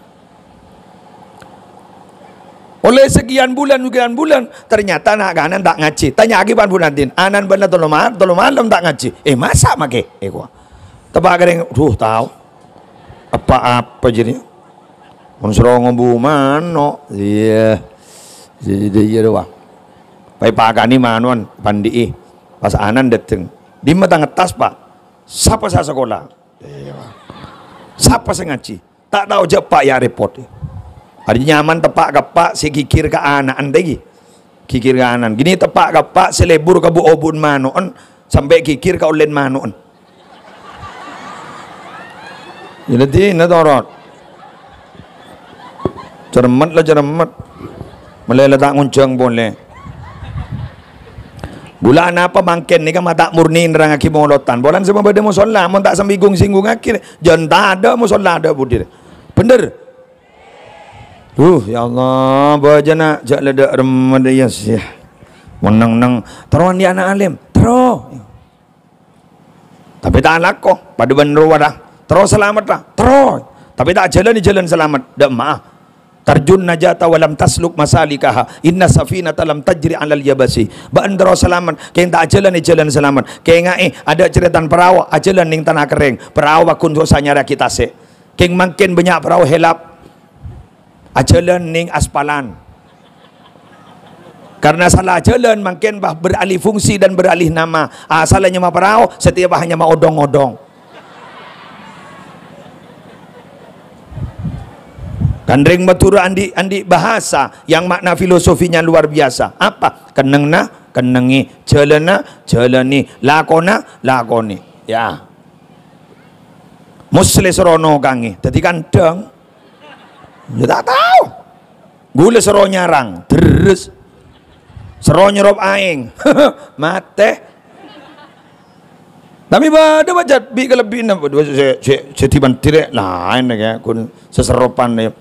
Oleh sekian bulan sekian bulan ternyata nak anan tak ngaji. Tanya lagi ban punadin. Anan benar tolong malam tolong malam tak ngaji. Eh masa make? Eh gua. Tebak kering. Duh tahu. Apa-apa jadi. Menserong ngebu mano, iya, jadi dia doang. Pai pagani manuan pandi, pas anan dateng, di mata ngetas pak, siapa saya sekolah, siapa saya ngaji, tak tahu je pak ya repot. Ada nyaman tepak kepak si kikir ke anak anda kikir ke anan, gini tepak kepak selebur ke bu obun manuan sampai kikir ke ulen manuan. Jadi ini torot. Cermat lah cermat. Mulai letak nguncang boleh. Bulan apa mangken ni kan mata murni nerang aki molotan. Bulan semua pada musola, mun tak sambinggung singgung akhir. Jangan tak ada musola ada budir. Bener. Uh ya Allah, baca nak jak ledak remad ya sih. Menang nang teruan dia anak alim. Terus. Tapi tak lakoh pada bener wadah. Terus selamat lah. Terus. Tapi tak jalan di jalan selamat. Dak maaf. Tarjun najata walam tasluk masalikaha inna safinata lam tajri alal yabasi ba andro selamat keng tak jalan ni jalan selamat keng ngai ada cerita perahu ajalan ning tanah kering perahu kun dosanya kita se keng makin banyak perahu helap ajalan ning aspalan karena salah jalan makin bah beralih fungsi dan beralih nama asalnya mah perahu setiap hanya mah odong-odong. Kandring matura andi andi bahasa yang makna filosofinya luar biasa. Apa? Kenengna, kenengi, jalana, jalani, lakona, lakoni. Ya. Musli serono kangi. Dadi kandang. Ya tak tahu. Gule sero nyarang, terus sero nyerop aing. Mate. Tapi pada baca bi kelebihan saya saya tiban tidak lain ya kun seseropan ya.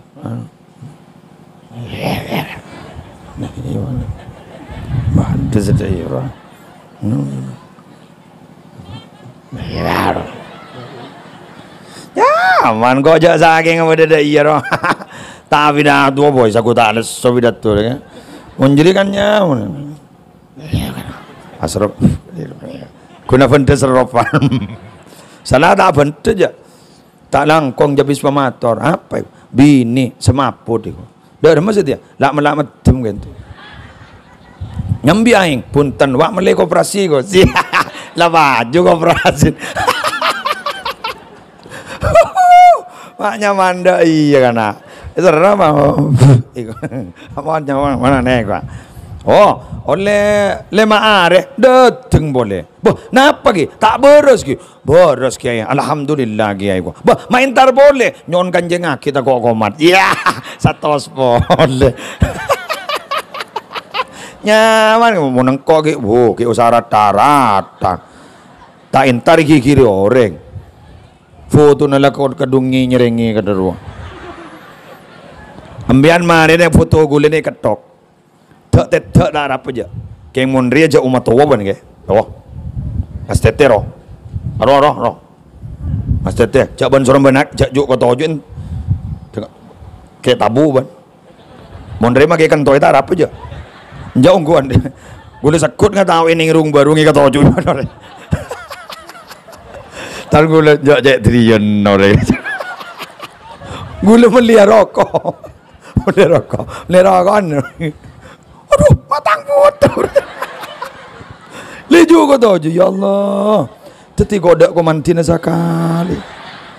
Baca saja ya. Ya, man kau jak saking apa dah iya roh. Tapi dah dua boy, aku tak ada sobidat tu ya. Menjadikannya. Asrop. Kuna benda seropan. Salah tak benda je. Tak langkong jabis pemator. Apa itu? Bini semaput itu. Dah maksud dia. Lak melak medem gitu. Nyambi aing punten wak melek koperasi ko. Lah baju koperasi. Maknya manda iya kana. Itu apa? Apa nyawa mana nek Pak? Oh, oleh lima are dateng boleh. Bah, napa ki? Tak beres ki. Beres ki. Alhamdulillah ki ai gua. Bah, main tar boleh. Nyon kanjeng kita kok komat. Ya, satos boleh. Nyaman mau nengko ki. Wo, ki usara tarata. Tak entar ki kiri orang. Foto nala kod kadungi nyerengi kadaru. Ambian mari ne foto gule ne ketok. Tak tak tak dah apa je. Keng mondri aja umat tua ban ke. Oh. Mas tete roh. Roh roh roh. Mas tete, jak ban sorang benak, jak juk kota ojun. Ke tabu ban. Mondri mah ke kan toy tar apa je. Jauh guan. Gule sakut nggak tahu ini rung baru ngi kota ojun. Tar gule jak jak trian nore. Gule melia rokok. Melia rokok. Melia rokok. Aduh, matang motor. Leju kau tahu je, ya Allah. Teti godak kau mantina sekali.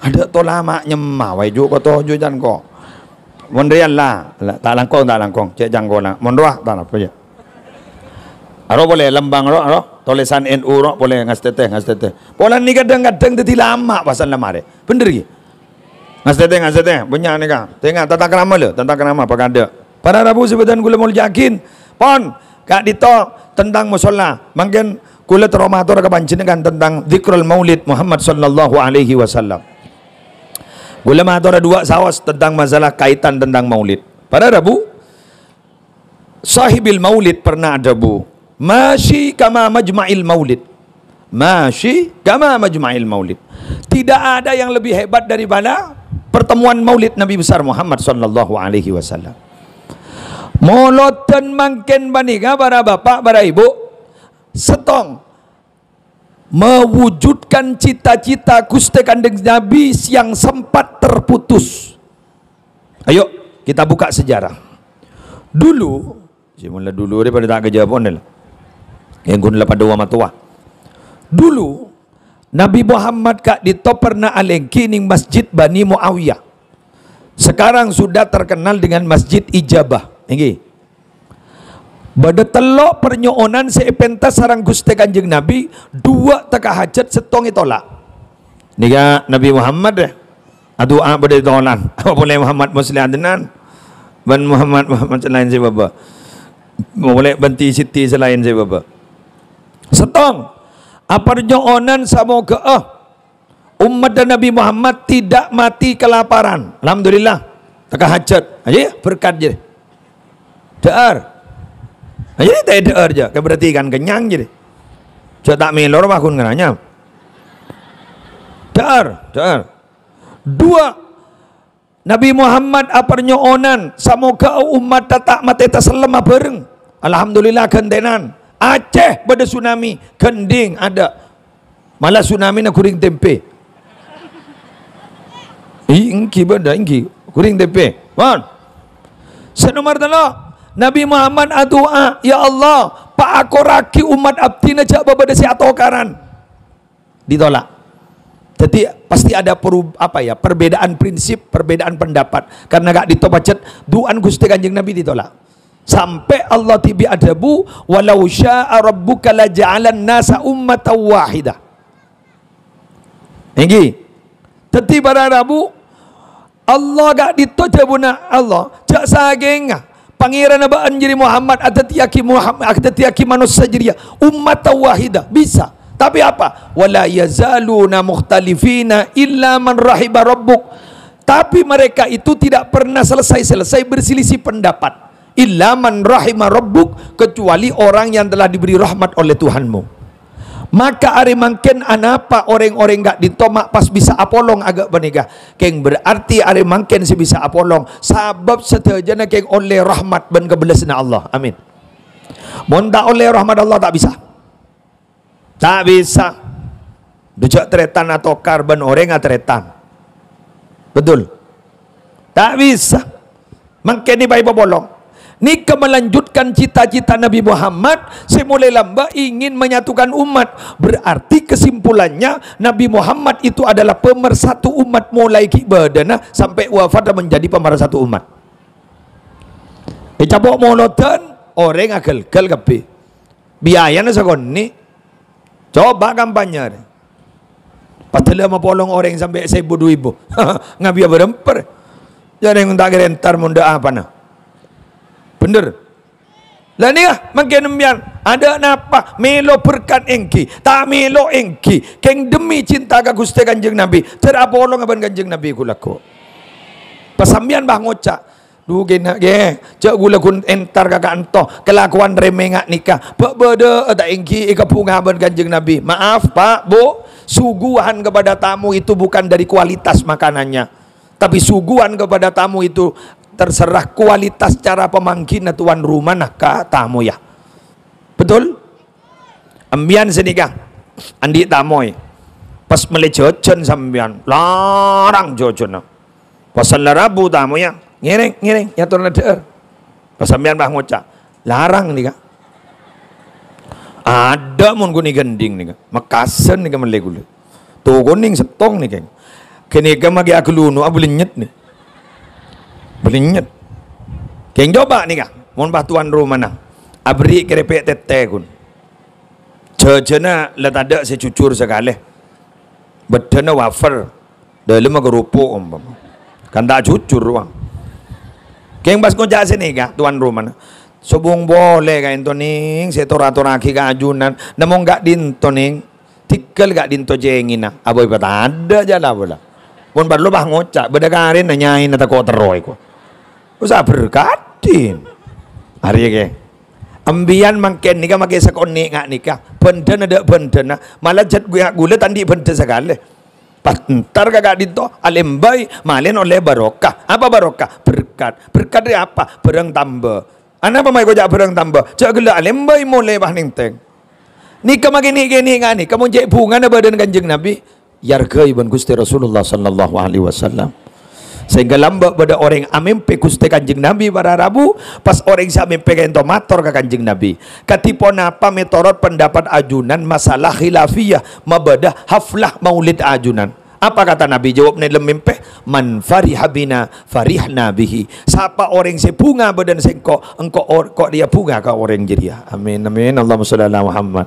Ada to lama nyemah wai ju ko to ju jan ko. Mon rian lah, tak langkong tak langkong, cek jangko lah. Mon roah tak apa je. Aro boleh lembang ro, aro tulisan N U ro boleh ngas teteh ngas teteh. Polan ni kadang-kadang tadi lama pasal lama deh. Bener ke? Ngas teteh ngas teteh, banyak ni kan. Tengok tata krama le, tata krama apa kada. Para Rabu sebutan gula mul yakin. Pon, kak dito tentang musola. Mungkin kula teramatur kepanjenengan tentang zikrul Maulid Muhammad sallallahu alaihi wasallam. Gula matur dua sawas tentang masalah kaitan tentang Maulid. Para Rabu sahibil Maulid pernah ada bu. Masyi kama majma'il Maulid. Masyi kama majma'il Maulid. Tidak ada yang lebih hebat daripada pertemuan Maulid Nabi besar Muhammad sallallahu alaihi wasallam. Moloten mangken banika para bapak, para ibu, setong mewujudkan cita-cita Gusti Kanjeng Nabi yang sempat terputus. Ayo kita buka sejarah. Dulu, simula dulu daripada tak kerja pun dah. Yang guna pada wa matua. Dulu Nabi Muhammad kak dito pernah alengki ning Masjid Bani Muawiyah. Sekarang sudah terkenal dengan Masjid Ijabah. Ini. Pada telok pernyoonan sepentas sarang Gusti Kanjeng Nabi dua teka hajat setong itolak. Nika Nabi Muhammad deh. Doa pada tolan. Apa boleh Muhammad Muslim adenan? Ban Muhammad Muhammad selain si bapa. Boleh banti siti selain si bapa. Setong aparnyoonan samoga ah umat dan Nabi Muhammad tidak mati kelaparan. Alhamdulillah. Teka hajat. Aja berkat je. Daar. Jadi tak daar je. Kan berarti kan kenyang je. Cak tak melor makun kenanya. Daar, daar. Dua Nabi Muhammad aparnyoonan samoga umat tak mati taselema bareng. Alhamdulillah kentenan. Aceh pada tsunami, kending ada. Malah tsunami nak kuring tempe. Ih, ingki benda ingki kuring tempe. Wan. Senomor telo, Nabi Muhammad doa, ya Allah, pak akoraki umat abdi najak babada si atokaran. Ditolak. Jadi pasti ada peru, apa ya, perbedaan prinsip, perbedaan pendapat. Karena gak ditobacet duaan Gusti Kanjeng Nabi ditolak. Sampai Allah tibi adabu walau syaa rabbuka la ja'alan nasa ummatan wahidah. Ini teti para Rabu Allah gak ditojabuna Allah jak sageng pangeran aba anjiri Muhammad atatiaki Muhammad atatiaki manusia jadi ummatan wahidah bisa. Tapi apa? Wala yazaluna mukhtalifina illa man rahiba rabbuk. Tapi mereka itu tidak pernah selesai-selesai berselisih pendapat. Illa man rahima rabbuk, kecuali orang yang telah diberi rahmat oleh Tuhanmu. Maka ari mangken anapa orang-orang gak ditomak pas bisa apolong agak benegah. Keng berarti ari mangken si bisa apolong sabab setajana keng oleh rahmat ben kebelasna Allah. Amin. Mun tak oleh rahmat Allah tak bisa. Tak bisa. Dujak tretan atau karban orang tretan. Betul. Tak bisa. Mangken ni baik bolong. Nika melanjutkan cita-cita Nabi Muhammad semulai lamba ingin menyatukan umat. Berarti kesimpulannya Nabi Muhammad itu adalah pemersatu umat mulai kibadana sampai wafat dan menjadi pemersatu umat. Dicabok molotan orang akal kel kape. Biayanya sekonni. Coba kampanye. Padahal mau polong orang sampai seribu dua ribu. Ngabiar beremper. Jadi yang tak kira entar munda apa nah. Bener. Lah ni lah makin nembian ada napa melo berkat engki tak melo engki keng demi cinta ka Gusti Kanjeng Nabi terapolong aban Kanjeng Nabi kulaku pasambian bah ngocak du gena ge cak gula kun entar kakak antoh kelakuan remengak nikah bak bede tak engki ikapunga aban Kanjeng Nabi. Maaf Pak Bu, suguhan kepada tamu itu bukan dari kualitas makanannya, tapi suguhan kepada tamu itu terserah kualitas cara pemangkin tuan rumah nak ka tamu ya. Betul? Ambian senikah andi tamoy pas melecocon sambian larang jocon pasal Rabu tamu ya ngereng ngereng ya turun der pas sambian bah ngocak larang nih kak ada mun guni gending nih kak makasen nih kak melegul tuh guning setong nih kak Kini ke magi aku lunu abu lenyet ni. Belinyet. Keng coba ni kah? Mon batuan rumah nang. Abri kerepek tete kun. Cecena let ada secucur sekali. Bedana wafer. Dalam gerupuk umpama. Kan tak cucur ruang. Keng bas ko jase ni kah tuan rumah nang. Sobong boleh ka intoning setoratoraki ka ajunan namong gak dintoning tikal gak dinto jengina aboy pat ada jala bola pun barlo bah ngocak bedakarin nanyain nata ko teroy ko usah berkatin hari ke ambian mangken nika make sakonni ngak nika benden ada benden malah jat gue gule tandi benden sekali pas entar kagak dinto alembai malen oleh barokah apa barokah berkat berkat dari apa berang tambah. Ana apa mai ko jak berang tambah. Jak gelak lembai mulai bah ning teng. Ni kama gini gini ngani kamu jek bunga na badan Kanjeng Nabi. Yarga ibn Gusti Rasulullah sallallahu alaihi wasallam. Sehingga lamba pada orang amimpe Gusti Kanjeng Nabi para Rabu pas orang sa amimpe kento mator ka Kanjeng Nabi. Katipon apa metorot pendapat ajunan masalah khilafiyah mabadah haflah maulid ajunan. Apa kata Nabi jawab ni dalam mimpi? Man fariha bina farihna bihi. Siapa orang sebunga badan sengko engkau or, kok dia bunga ke orang jeria. Amin amin. Allahumma shalli ala Muhammad.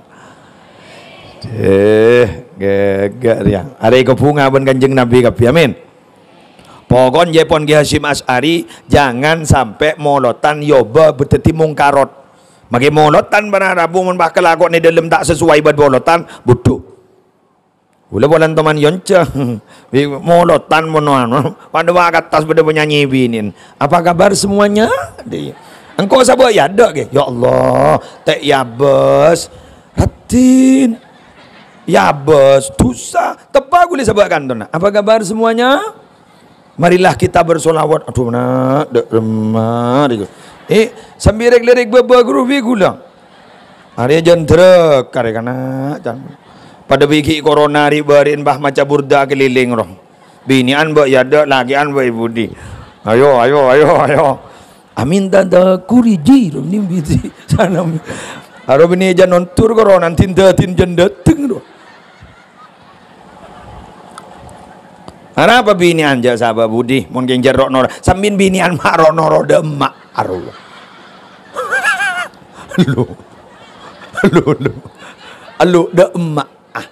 Eh, gagak dia. Ada ikut bunga badan Kanjeng Nabi kapi. Amin. Pokon jepon Ki Hasyim Asy'ari jangan sampai molotan yoba beteti mungkarot. Magi molotan benar Rabu mun bakal lakon ni dalam tak sesuai bad molotan butuh. Ula bolan teman yonca, molotan monoan, pada wakat tas pada penyanyi binin. Apa kabar semuanya? Dia. Engkau sabar ya ada ke? Ya Allah, tak ya bos, ratin, ya bos, dosa. Tepat boleh sabar kan tuan. Apa kabar semuanya? Marilah kita bersolawat. Aduh nak, dek remah. Eh, sambil rek-rek beberapa gula. Hari jentera kare kana jangan. Pada biki corona ribarin bah maca burda keliling roh. Binian mbak yada lagi an mbak budi. Ayo ayo ayo ayo. Amin tanda kuriji roh ni biti sana. Aro bini jan nontur corona tinda tin jan dateng roh. Ana apa bini anja sahabat budi mun geng jarok nor. Sambin binian mak ro noro demak aro. Lu. Lu lu. Lu de emak.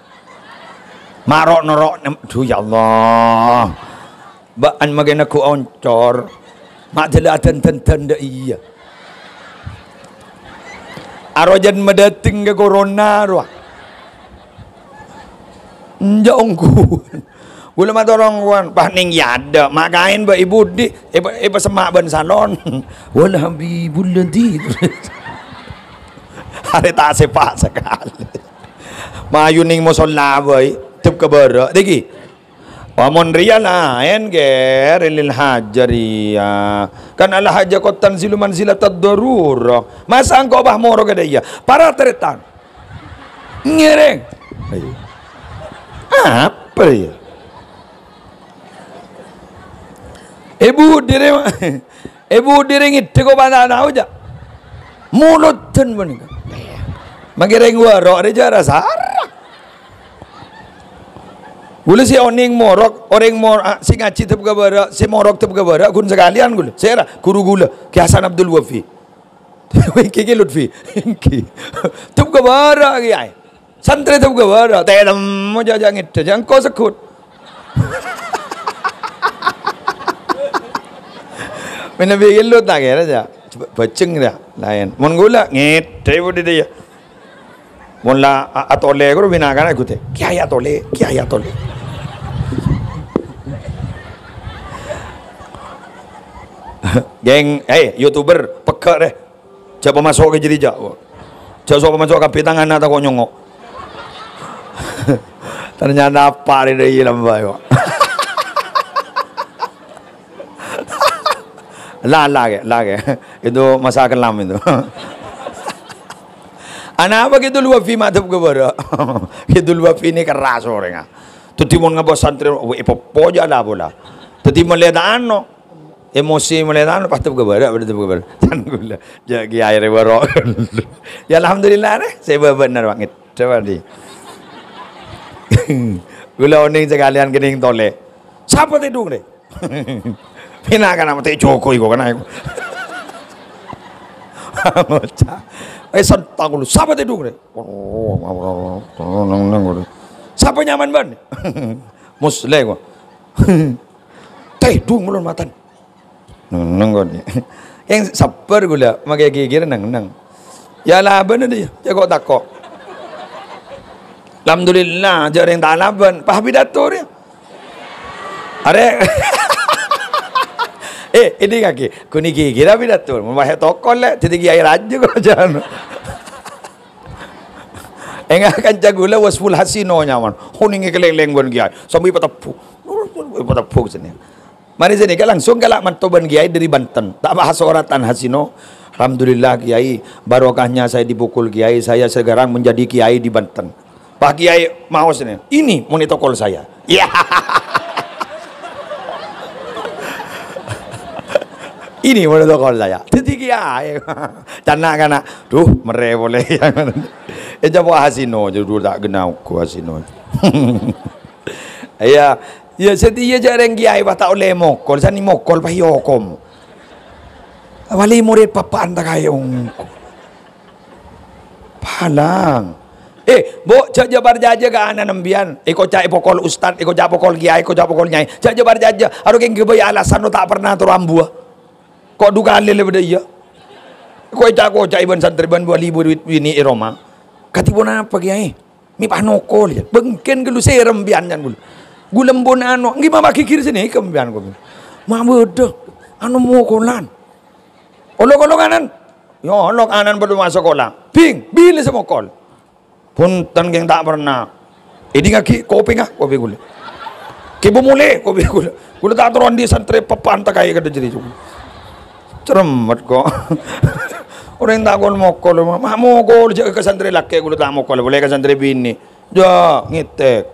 Marok norok tu ya Allah. Baan magen aku oncor. Mak jela ten-ten dak iya. Arojan medating ke corona roh. Njongku. Gula mat orang wan bah ning yada mak kain ba ibu di e e semak ban salon. Wala bi buladi. Hari tak sepak sekali. Mayu ning musalla boy. Tep kebarak lagi. Wamun riya lain ger lil hajaria. Kan ala haja kotan siluman silatad darurah. Masa engkau bah moro ke dia. Para teretan. Ngereng. Apa ya? Ibu diri ibu diri ngite ko bana na uja. Mulut ten menika. Magireng warok reja rasa. Gula si oning morok, orang mor si ngaji tep kabara, si morok tep kabara, kun sekalian gula. Saya guru gula, Ki Hasan Abdul Wafi. Ki Ki Lutfi. Ki. Tep kabara ki ai. Santri tep kabara, telam mo jajang itu, jangan kau sekut. Mana bikin lut tak kira aja. Baceng dia lain. Mon gula ngit, teh budi dia. Mula atole ko binagan aku teh. Kya atole, kya atole. Geng, eh YouTuber peka deh. Coba masuk ke jadi jauh. Coba masuk ke tangan atau kau nyongok. Ternyata apa di dalam bayo. Lah lagi, lagi. Itu masa kelam itu. Anak apa gitu luar fi madhab ke bara. Gitu luar fi ini keras orangnya. Tuti mon ngabos santri ipo poja lah bola. Tuti melihat ano emosi melihat ano pasti ke bara, berarti ke bara. Tan gula jadi air baro. Ya alhamdulillah nih, saya benar banget. Coba di. Gula oning sekalian kening tole. Siapa tidur deh? Pina kan nama teh Joko iko kan aku. Eh sentak dulu. Siapa tidur deh? Siapa nyaman ban? Musle kok. Teh dung mulun matan. Neng kok. Yang sabar gula, makai gigir neng neng. Ya laban dia, jago takok. Alhamdulillah, jarang tak laban. Pah pidato dia. Are. Eh, ini kaki. Kuni gigir pidato. Membahas tokol le, titik air aja kok jangan. Enggak kan jagula was full hasino nyaman. Huningi keleng-leng bon giai. Sampai patapu. Patapu sini. Mari sini kan langsung galak mantoban giai dari Banten. Tak bahas oratan hasino. Alhamdulillah kiai, barokahnya saya dipukul kiai, saya sekarang menjadi kiai di Banten. Pak Kiai mau sini. Ini monitokol saya. Ya. Ini monitokol saya. Jadi kiai. Cana kana. Duh, mere boleh. Eh jabo hasino, judul tak kenal ku hasino. Ya, ya setia jarang kiai bah tak oleh mokol, sani mokol bah yokom. Wali murid papaan tak kayong. Palang. Eh, bo cak jabar jaja ke anak nembian. Iko cak pokol ustad, iko cak pokol kiai, iko cak pokol nyai. Cak jabar jaja. Aduh keng gebay alasan no tak pernah tu rambua. Kok duka alil pada iya. Kok cak kok cak iban santri ban buah libur ini Roma. Katipun apa kiai? Mi panokol ya. Bengken gelu serem bian jan gulu. Gulem bon ano, ngi mama kikir sini kembian gulu. Ma bedek anu mokolan. Olok-olok kanan. Yo olok kanan baru masuk sekolah. Ping, bila semokol. Punten geng tak pernah. Ini ngaki kopi ngah kopi gula. Kibu mulai kopi gula. Gula tak turun di santri papan tak kaya kada jadi juga. Ceremet kok. Orang tak kon mokol, mah mokol je ke santri laki gula tak mokol boleh ke santri bini. Jo ngitek.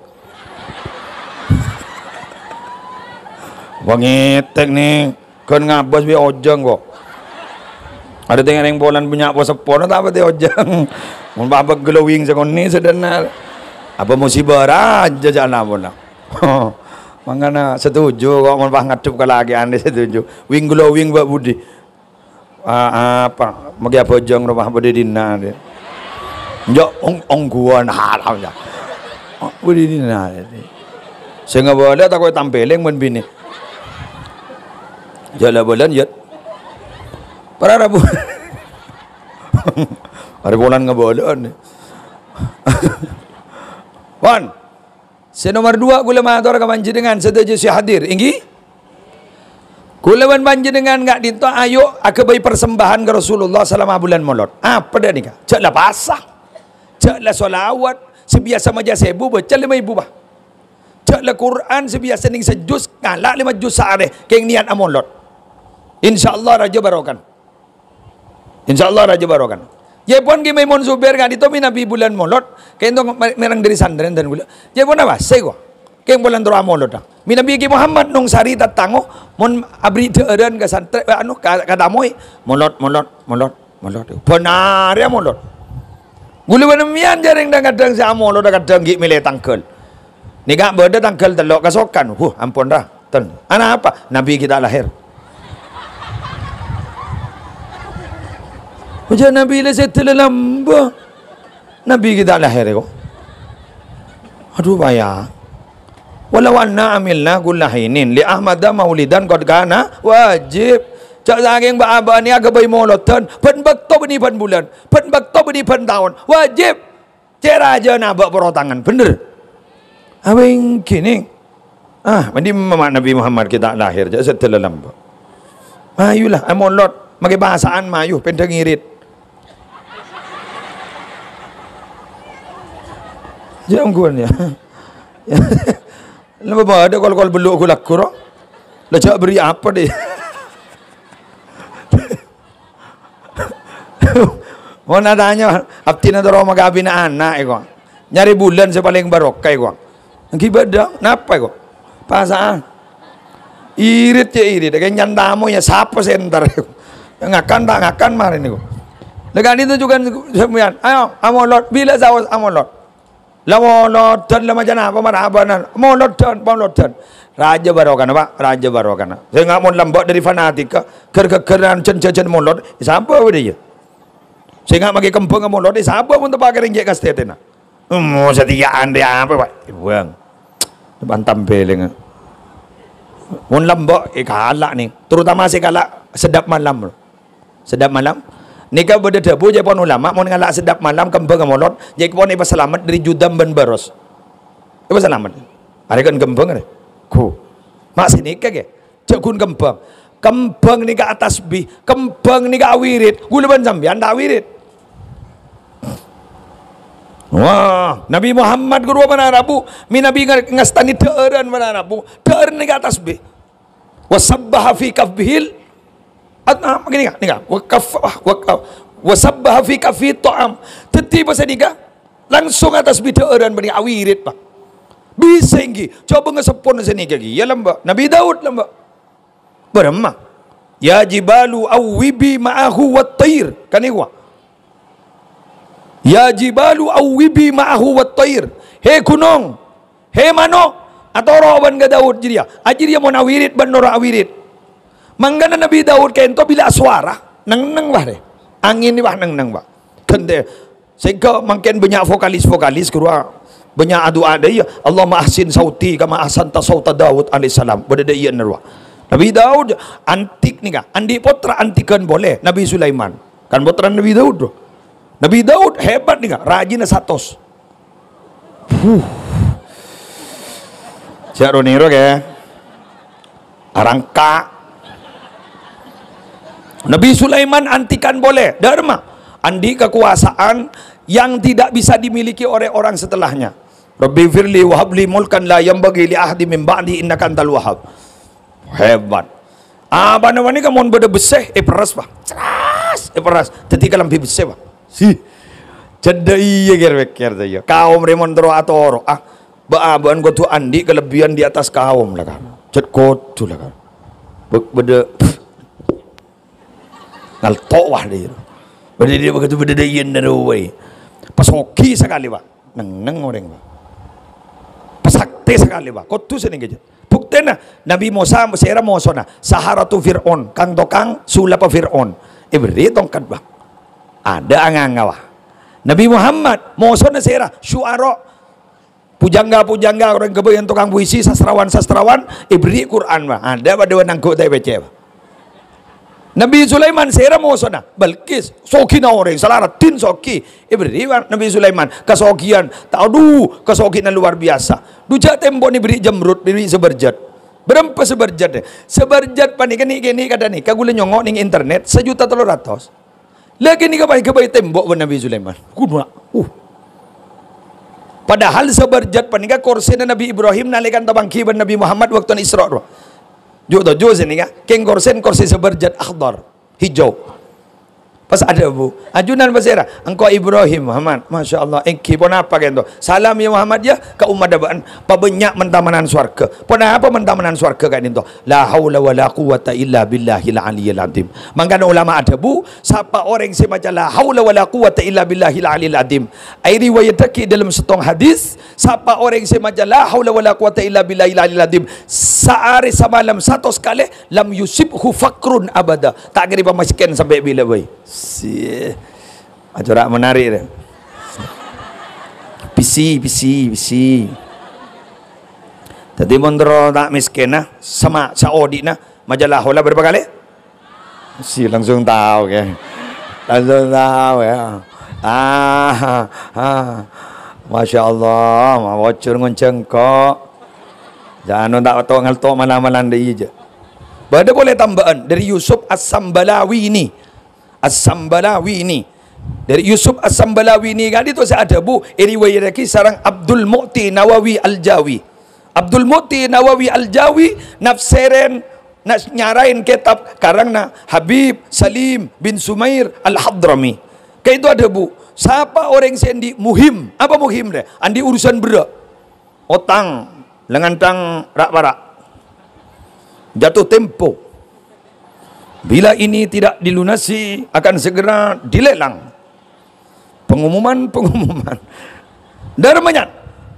Wah ngitek nih. Kan ngabas bi ojeng kok. Ada tengah yang bolan punya apa sepon tak apa teh ojeng. Mun babak glowing sakon ni sedenar. Apa musibah aja jana bola. Mangana setuju kok mun bah ngadup ka lagi ande setuju. Wing glowing Mbak Budi. Ah, apa? Magi apa ojeng rumah Budi dina dia. Njok ong ongguan haram ya. Budi dina. Sehingga bola tak kowe tampeleng mun bini. Jala bolan ya. Para rabu. Hari bulan ngebolan. Wan. Si nomor dua gula matur ka panjenengan setuju si hadir. Inggi? Gula wan panjenengan enggak dinto ayo akabai persembahan ke Rasulullah selama bulan Maulud. Apa dah nikah? Caklah pasang. Caklah solawat sebiasa maja sebu baca lima ibu bah. Caklah Quran sebiasa ning sejus kalak lima juz sehari keng niat Maulud. Insyaallah raja barokan. InsyaAllah raja barokan. Jepun ki Maimun Zubair kan itu Nabi bulan Maulud. Kaya itu merang dari sandren dan gula. Jepun apa? Saya kok. Kaya bulan Turah Maulud. Mi Nabi ki Muhammad nung sari tatango. Mun abri teeran ke santri. Anu kadamoy. Maulud, Maulud, Maulud, Maulud. Benar ya Maulud. Gula benemian jaring dan kadang si Maulud dan kadang ki milih tangkel. Nika beda tangkel telok kasokan. Huh ampun dah. Ten. Anak apa? Nabi kita lahir. Macam Nabi lah setelah lamba. Nabi kita lahir kok. Aduh bayar. Walau anna amilna kullahinin li Ahmada maulidan qad kana wajib. Cak saking ba ni agak bayi molotan. Pen bakto beni pen bulan. Pen bakto beni pen tahun. Wajib. Cera aja nabak perotangan. Bener. Abang kini. Ah, mandi mama Nabi Muhammad kita lahir cak setelah lamba. Mayulah amolot. Makai bahasaan mayu pendeng irit. Jangan gua ni. Lama ba ada kalau-kalau beluk aku laku roh. Lajak beri apa deh. Mana tanya, abti na daro magabin na anak iko. Nyari bulan sa paling barokah iko. Akibat dah, napa iko? Pasaan. Irit ya irit, kayak nyandamo ya siapa senter iko. Ngakan tak ngakan marin iko. Lekan itu juga semuanya. Ayo, amolot bila zawas amolot. Lah monoton lah macam apa marabanan. Monoton, monoton. Raja barokan apa? Raja barokan. Saya nggak mau lembut dari fanatik ke ker-keran cen-cen molot. Siapa dia? Saya nggak pakai kempeng ke molot. Siapa pun terpakai ringgit kastetena. Hmm, setiaan dia apa pak? Buang. Bantam peleng. Mun lembut, eh kalak ni. Terutama si kalak sedap malam. Sedap malam. Nika beda debu je pon ulama mun ngalak sedap malam kembang molot je pon iba selamat dari judam ban baros. Iba selamat. Are kan kembang ni. Ku. Mak sini ke? Cek kun kembang. Kembang ni ke atas bi, kembang ni ke awirit. Gula ban sambian dak awirit. Wah, Nabi Muhammad guru mana Rabu, mi Nabi ngastani teureun mana Rabu. Teureun ni ke atas bi. Wasabbaha fi kafbihil ah, begini kan, ni kan, wakaf, wakaf, wasabbaha fi kafi ta'am. Tetiba sedika, langsung atas bida orang bani awirit pak. Bisa inggi, coba ngesepon sini lagi. Ya lamba, Nabi Daud lamba. Beremah. Ya jibalu awwibi ma'ahu wat tair. Kan iwa. Ya jibalu awwibi ma'ahu wat tair. He gunung, he mano, atau roban ke Daud jiria. Ajiria mon awirit ban nora awirit. Manggana Nabi Daud kento bila suara nang nang bah deh angin ni bah nang nang bah kende sehingga makin banyak vokalis-vokalis kedua banyak adu ada ya Allah mahsin sauti kama ahsanta sauta Daud alaihissalam berde iya nerwa Nabi Daud antik ni kan andi putra antikan boleh Nabi Sulaiman kan putra Nabi Daud bro. Nabi Daud hebat ni kan rajin satos huh siapa niro ke arangka Nabi Sulaiman antikan boleh dharma andi kekuasaan yang tidak bisa dimiliki oleh orang setelahnya. Rabbi firli wa habli mulkan la yanbaghi li ahdi min ba'di innaka antal wahhab. Hebat. Ah bana wani kamu beda beseh e peras pak. Ceras e peras ketika lampi beseh pak. Si cedai ya gerbeker saya. Kaum remon tero atoro ah baaban go tu andi kelebihan di atas kaum lah kan. Ced kotu lah kan. Beda ngaltok wah dia. Benda dia begitu benda dia yen dan away. Pasoki sekali pak. Neng neng orang pak. Pasakti sekali pak. Kau tu sini kerja. Bukti na Nabi Musa mesera Musa na Saharatu Fir'aun kang tokang sulapa Fir'aun. Eh beri tongkat pak. Ada angang wah. Nabi Muhammad Musa na sera syuara pujangga-pujangga orang kebayang tukang puisi sastrawan-sastrawan eh beri Quran pak. Ada pada nangkut tai baca pak. Nabi Sulaiman sera Mosona Balkis soki na orang salara tin soki iberi Nabi Sulaiman kesokian tahu kesokian luar biasa duja tempo ni beri jamrut beri seberjat berapa seberjat seberjat panik ni gini kada ni kagula nyongok ning internet sejuta telur ratus lagi ni kabai kabai tembok Nabi Sulaiman kudu uh padahal seberjat panik korsen Nabi Ibrahim nalikan tabangki ban Nabi Muhammad waktu Isra Jo to jo sini kan, keng korsen korsen seberjat akhdar hijau. Pas ada bu, ajunan pasera, engkau Ibrahim Muhammad, masya Allah, engki pun apa kan tu? Salam ya Muhammad ya, ke umat dabaan, pabanyak mentamanan swarga. Pun apa mentamanan swarga kan itu? La haula wa la quwata illa billahil aliyil azim. Mangkana ulama ada bu, siapa orang semacam la haula wa la quwata illa billahil aliyil azim. Ai riwayat taki dalam setong hadis, siapa orang semacam la haula wa la quwata illa billahil aliyil azim. Sehari semalam satu sekali, lam yusibhu fakrun abada. Tak kira pemasukan sampai bila boy. Si acara menarik dia. Pisi pisi pisi. Tadi mondro tak miskin nah sama saudi nah majalah hola berapa kali? Si langsung tahu ke. Langsung tahu ya. Ah, ah. Masya Allah, mau bocor ngonceng kok. Jangan tak tahu ngalto malam-malam dia je. Bada boleh tambahan dari Yusuf As-Sambalawi ini. As-Sambalawi ini dari Yusuf As-Sambalawi ini kan itu saya ada bu riwayat lagi sarang Abdul Mu'ti Nawawi Al-Jawi Abdul Mu'ti Nawawi Al-Jawi nafsirin nas nyarain kitab karangna Habib Salim bin Sumair Al-Hadrami kayak itu ada bu siapa orang sendi muhim apa muhim deh andi urusan berak otang lengan tang rak barak jatuh tempo. Bila ini tidak dilunasi akan segera dilelang. Pengumuman-pengumuman. Darmanya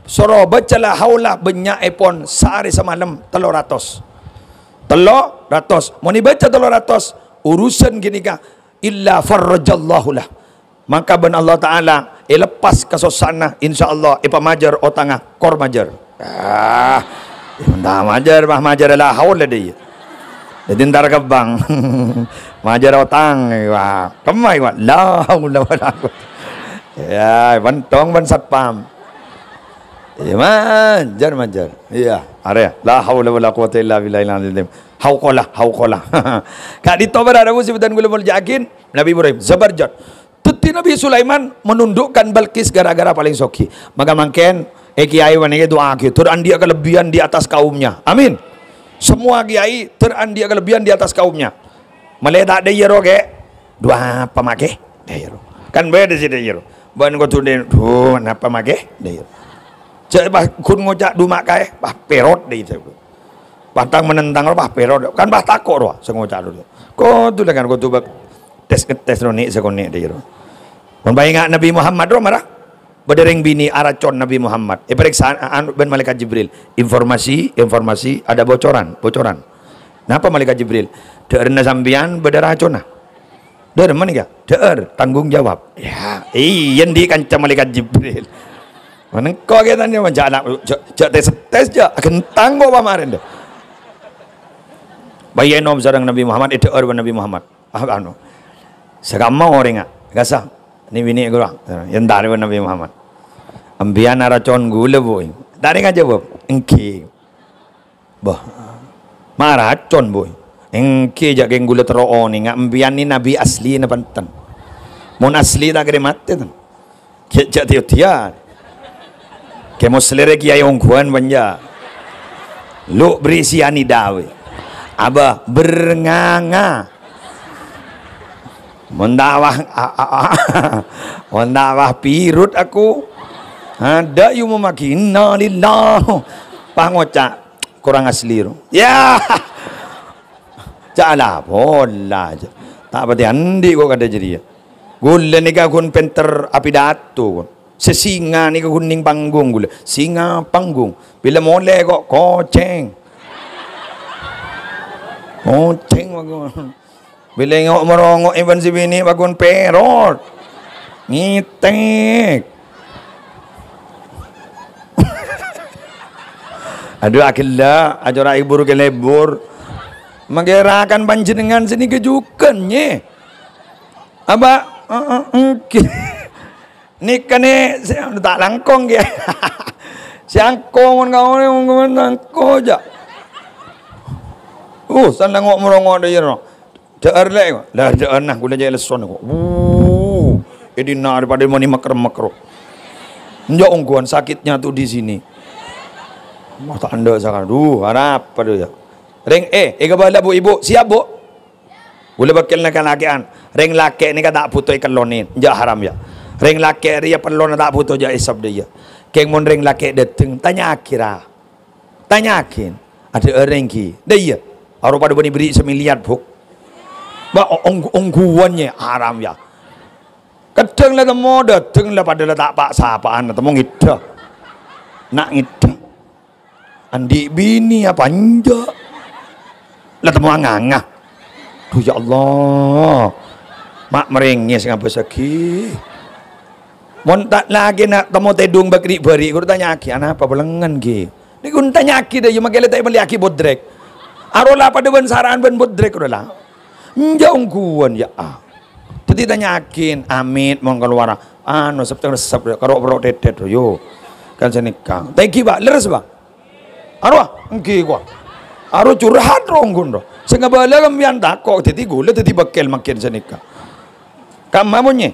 Suruh baca la haula banyak epon sehari semalam telur ratus. Telur ratus. Mau ni baca telur ratus urusan gini kah? Illa farrajallahu lah. Maka ben Allah Taala eh lepas kesosana insyaallah eh pamajar o tangah kor majar. Ah, dah majar bah majar la haula dia. Jadi ntar ke bang majar otang wah kemai wah la haula wala quwwata. Ya bantong ban satpam. Ya majar majar. Iya, are la haula wala quwwata illa billahil azim. Hauqalah hauqalah. Kak ditobar ada musibatan gula mul yakin Nabi Ibrahim zabarjat. Tuti Nabi Sulaiman menundukkan Balkis gara-gara paling soki. Maka mungkin eh kiai wanita doa gitu. Teran dia kelebihan di atas kaumnya. Amin. Semua kiai teran dia kelebihan di atas kaumnya. Meledak dia yero ke dua apa make? Dia yero. Kan beda sih dia yero. Ban ko tu dia tu apa make? Dia yero. Cak bah kun ngocak dua makai bah perot dia itu. Patang menentang bah perot. Kan bah takut roh sengocak dulu. Ko tu dengan ko tu tes tes roni sekone dia. Membayangkan Nabi Muhammad roh marah. Berdering bini aracon Nabi Muhammad. Eh periksaan ben malaikat Jibril. Informasi, informasi ada bocoran, bocoran. Napa malaikat Jibril? Deurna sambian berderacon nah. Deur mana ya? Deur tanggung jawab. Ya, iyan di kanca malaikat Jibril. Mana kau kita ni macam anak cak tes tes je kentang bawa kemarin dah. Bayi nom sarang Nabi Muhammad itu orang Nabi Muhammad. Ah anu. Sekamau orang ah. Gasa. Ni bini gua. Yang dari Nabi Muhammad. Ambian aracon gula boy. Dari aja boy. Engki. Bah. Marah con boy. Engki jak geng gula teroo ni. Ngak ambian ni Nabi asli na pantan. Mon asli tak kena mati tu. Cak tiap tiap. Kemo selera kiai ongkuan banja. Lu berisi ani dawe. Abah bernganga. Mendawah mendawah pirut aku. Ada yu memaki inna lillah. Pangocak kurang asli ru. Ya. Caklah bola aja. Tak pati andi kok kada jadi. Gula ni kun penter api datu kun. Sesinga ni kuning panggung gula. Singa panggung. Bila mole kok koceng. Koceng bagus. Bila ngok merongok iban si bini bagun perot. Ngitek. Aduh akhirnya ajar ibu ke lebur. Menggerakkan panjenengan sini kejukannya. Aba uh, uh, okay. Nikah ni tak langkong dia. Siangkong kau ni kau langkong je. Oh, sana ngok merongok dia no. Ceer leh, lah ceer nah gula jaya leson aku. Uh, ini nak daripada mani makro makro. Njok ongkuan sakitnya tu di sini. Mata anda sekarang, duh harap pada ya. Ring eh, ega bala bu ibu siap bu. Gula bakal nak lakian. Ring laki ni kata putus ikan lonin, jah haram ya. Ring laki dia perlu nak putus jah isap dia. Keng mon ring laki dateng tanya akira. Tanya akin. Ada ring ki. Dia. Aru pada bani beri semiliar buk. Ba ong ongguannya haram ya. Kadang lah temu dateng lah pada tak pak sapaan temu ngida. Nak ngida. Andi bini apa anja. Lah temu anganga. Duh ya Allah. Mak merengis ngapa saki. Mon tak lagi nak temu tedung bakri beri guru tanya aki apa belengan ki. Ni guru tanya aki dah yo magele tak beli aki bodrek. Arola pada ben saran ben bodrek rola. Njau kuan ya ah. Tadi tanya akin amit mon keluar. Anu september sabda karo bro tetet yo. Kan senika. Thank you ba leres ba. Arwah engki gua. Aro curhat rong gun ro. Sing bala lambian takok tadi gula tadi bekel makin senika. Kamamunye.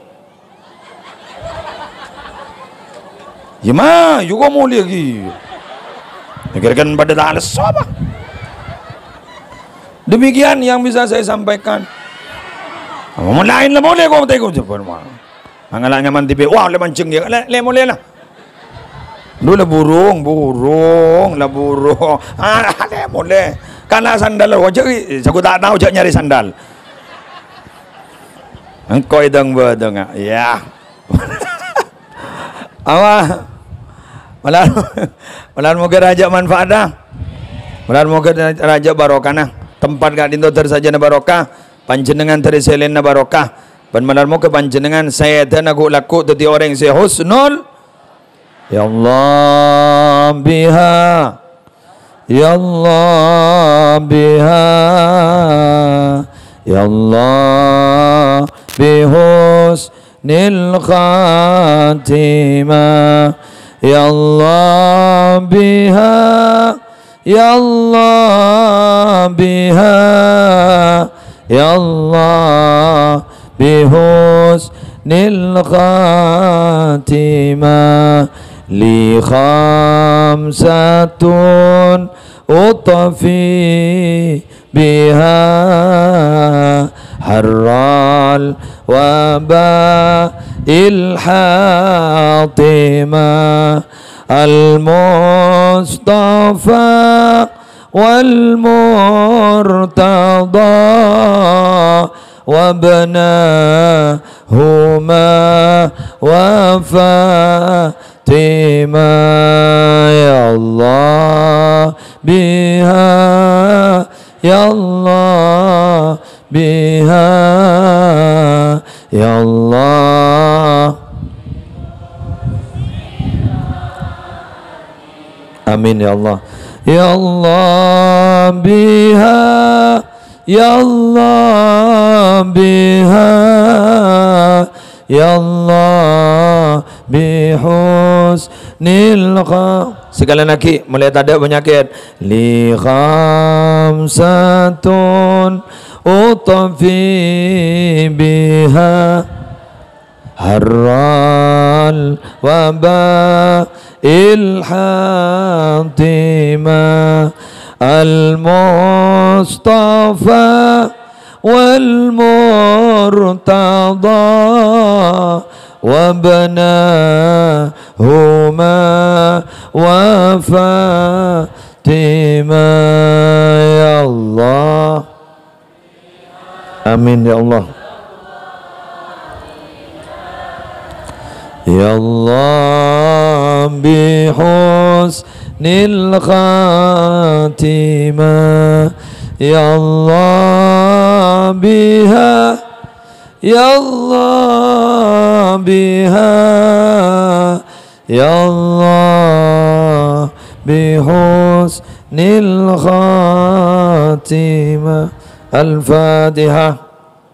Ya ma, juga mau lagi. Negarakan pada tak alas apa. Demikian yang bisa saya sampaikan. Mau lain lah boleh kau tengok jepun mah. Angalanya mantipe, wah le mancing dia, le le boleh lah. Dulu lah burung, burung, lah burung. Ah, le boleh. Karena sandal lah, wajah, aku tak tahu cak nyari sandal. Engkau idang berdeng, ya. Apa? Malah malah moga raja manfaat dah. Malah moga raja barokah nah. Tempat gak dinto tersajana barokah, panjenengan teriselena barokah. Pan malah moga panjenengan saya dan aku laku tadi orang saya husnul. Ya Allah biha, ya Allah biha, ya Allah bihusnil khatimah, ya Allah biha, ya Allah biha, ya Allah bihusnil khatimah. Li khamsatun utafi biha harral waba ilhatima al-mustafa wal murtada wabnahuma wafa Tima ya Allah biha, ya Allah biha, ya Allah. Amin ya Allah. Ya Allah biha, ya Allah biha, ya Allah bihusnil kha. Sekalian lagi mulai ada penyakit. Li khamsatun utafi biha harral waba ilhatima al-mustafa wal murtada wabnahuma wa Fatima ya Allah. Amin ya Allah. Ya Allah bihusnil khatimah, ya Allah biha, ya Allah biha, ya Allah bihusnil khatimah. Al-Fatihah.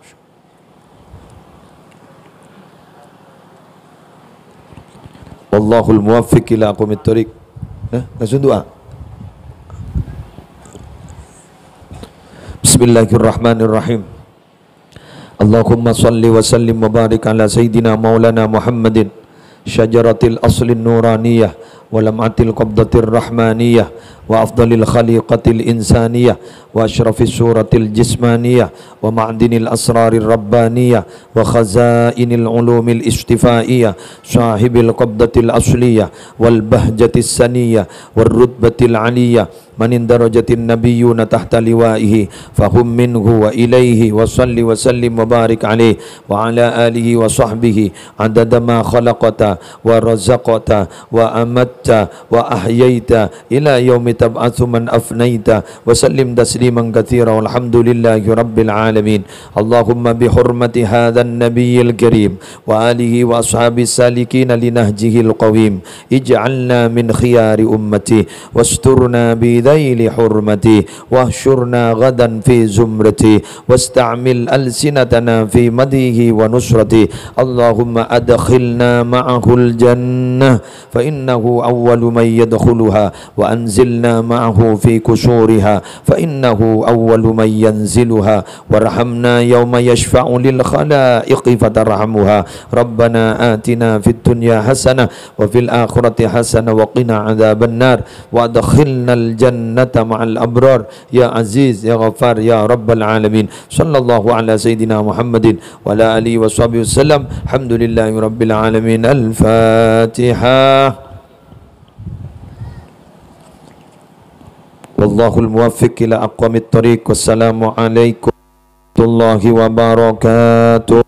Wallahul muwaffiq ila aqwamit thoriq. Eh, langsung doa. Bismillahirrahmanirrahim. Allahumma salli wa sallim wa barik ala sayyidina maulana Muhammadin syajaratil aslin nuraniyah wa lam'atil qabdatir rahmaniyah wa afdalil khaliqatil insaniyah wa asyrafis suratil jismaniyah wa ma'dinil asrarir rabbaniyah wa khazainil ulumil istifaiyah sahibil qabdatil asliyah wal bahjatis saniyah wal rutbatil aliyah manin darajatin nabiyyuna tahta liwaihi fahum minhu wa ilaihi wa salli wa sallim wa barik alaihi wa ala alihi wa sahbihi adada ma khalaqata wa razaqata wa amatta wa ahyaita ila yaumi tab'atsu man afnaita wa sallim tasliman katsira walhamdulillahi rabbil alamin. Allahumma bi hurmati hadzal nabiyil karim wa alihi wa ashabis salikin li nahjihil qawim ij'alna min khiyari ummati wasturna bi ذيل حرمتي واحشرنا غدا في زمرتي واستعمل ألسنتنا في مديه ونصرتي. اللهم أدخلنا معه الجنة فإنه أول من يدخلها وأنزلنا معه في كسورها فإنه أول من ينزلها وارحمنا يوم يشفع للخلائق فترحمها. ربنا آتنا في الدنيا حسنة وفي الآخرة حسنة وقنا عذاب النار وأدخلنا الجنة ma'al abrar ya aziz ya ghafar ya rabbal alamin. Sallallahu ala sayyidina Muhammadin wa ala alihi wa sahbihi wasallam. Alhamdulillahi rabbil alamin. Al-Fatihah. Wallahul muwaffiq ila aqwamit thoriq. Wassalamu alaikum warahmatullahi wabarakatuh.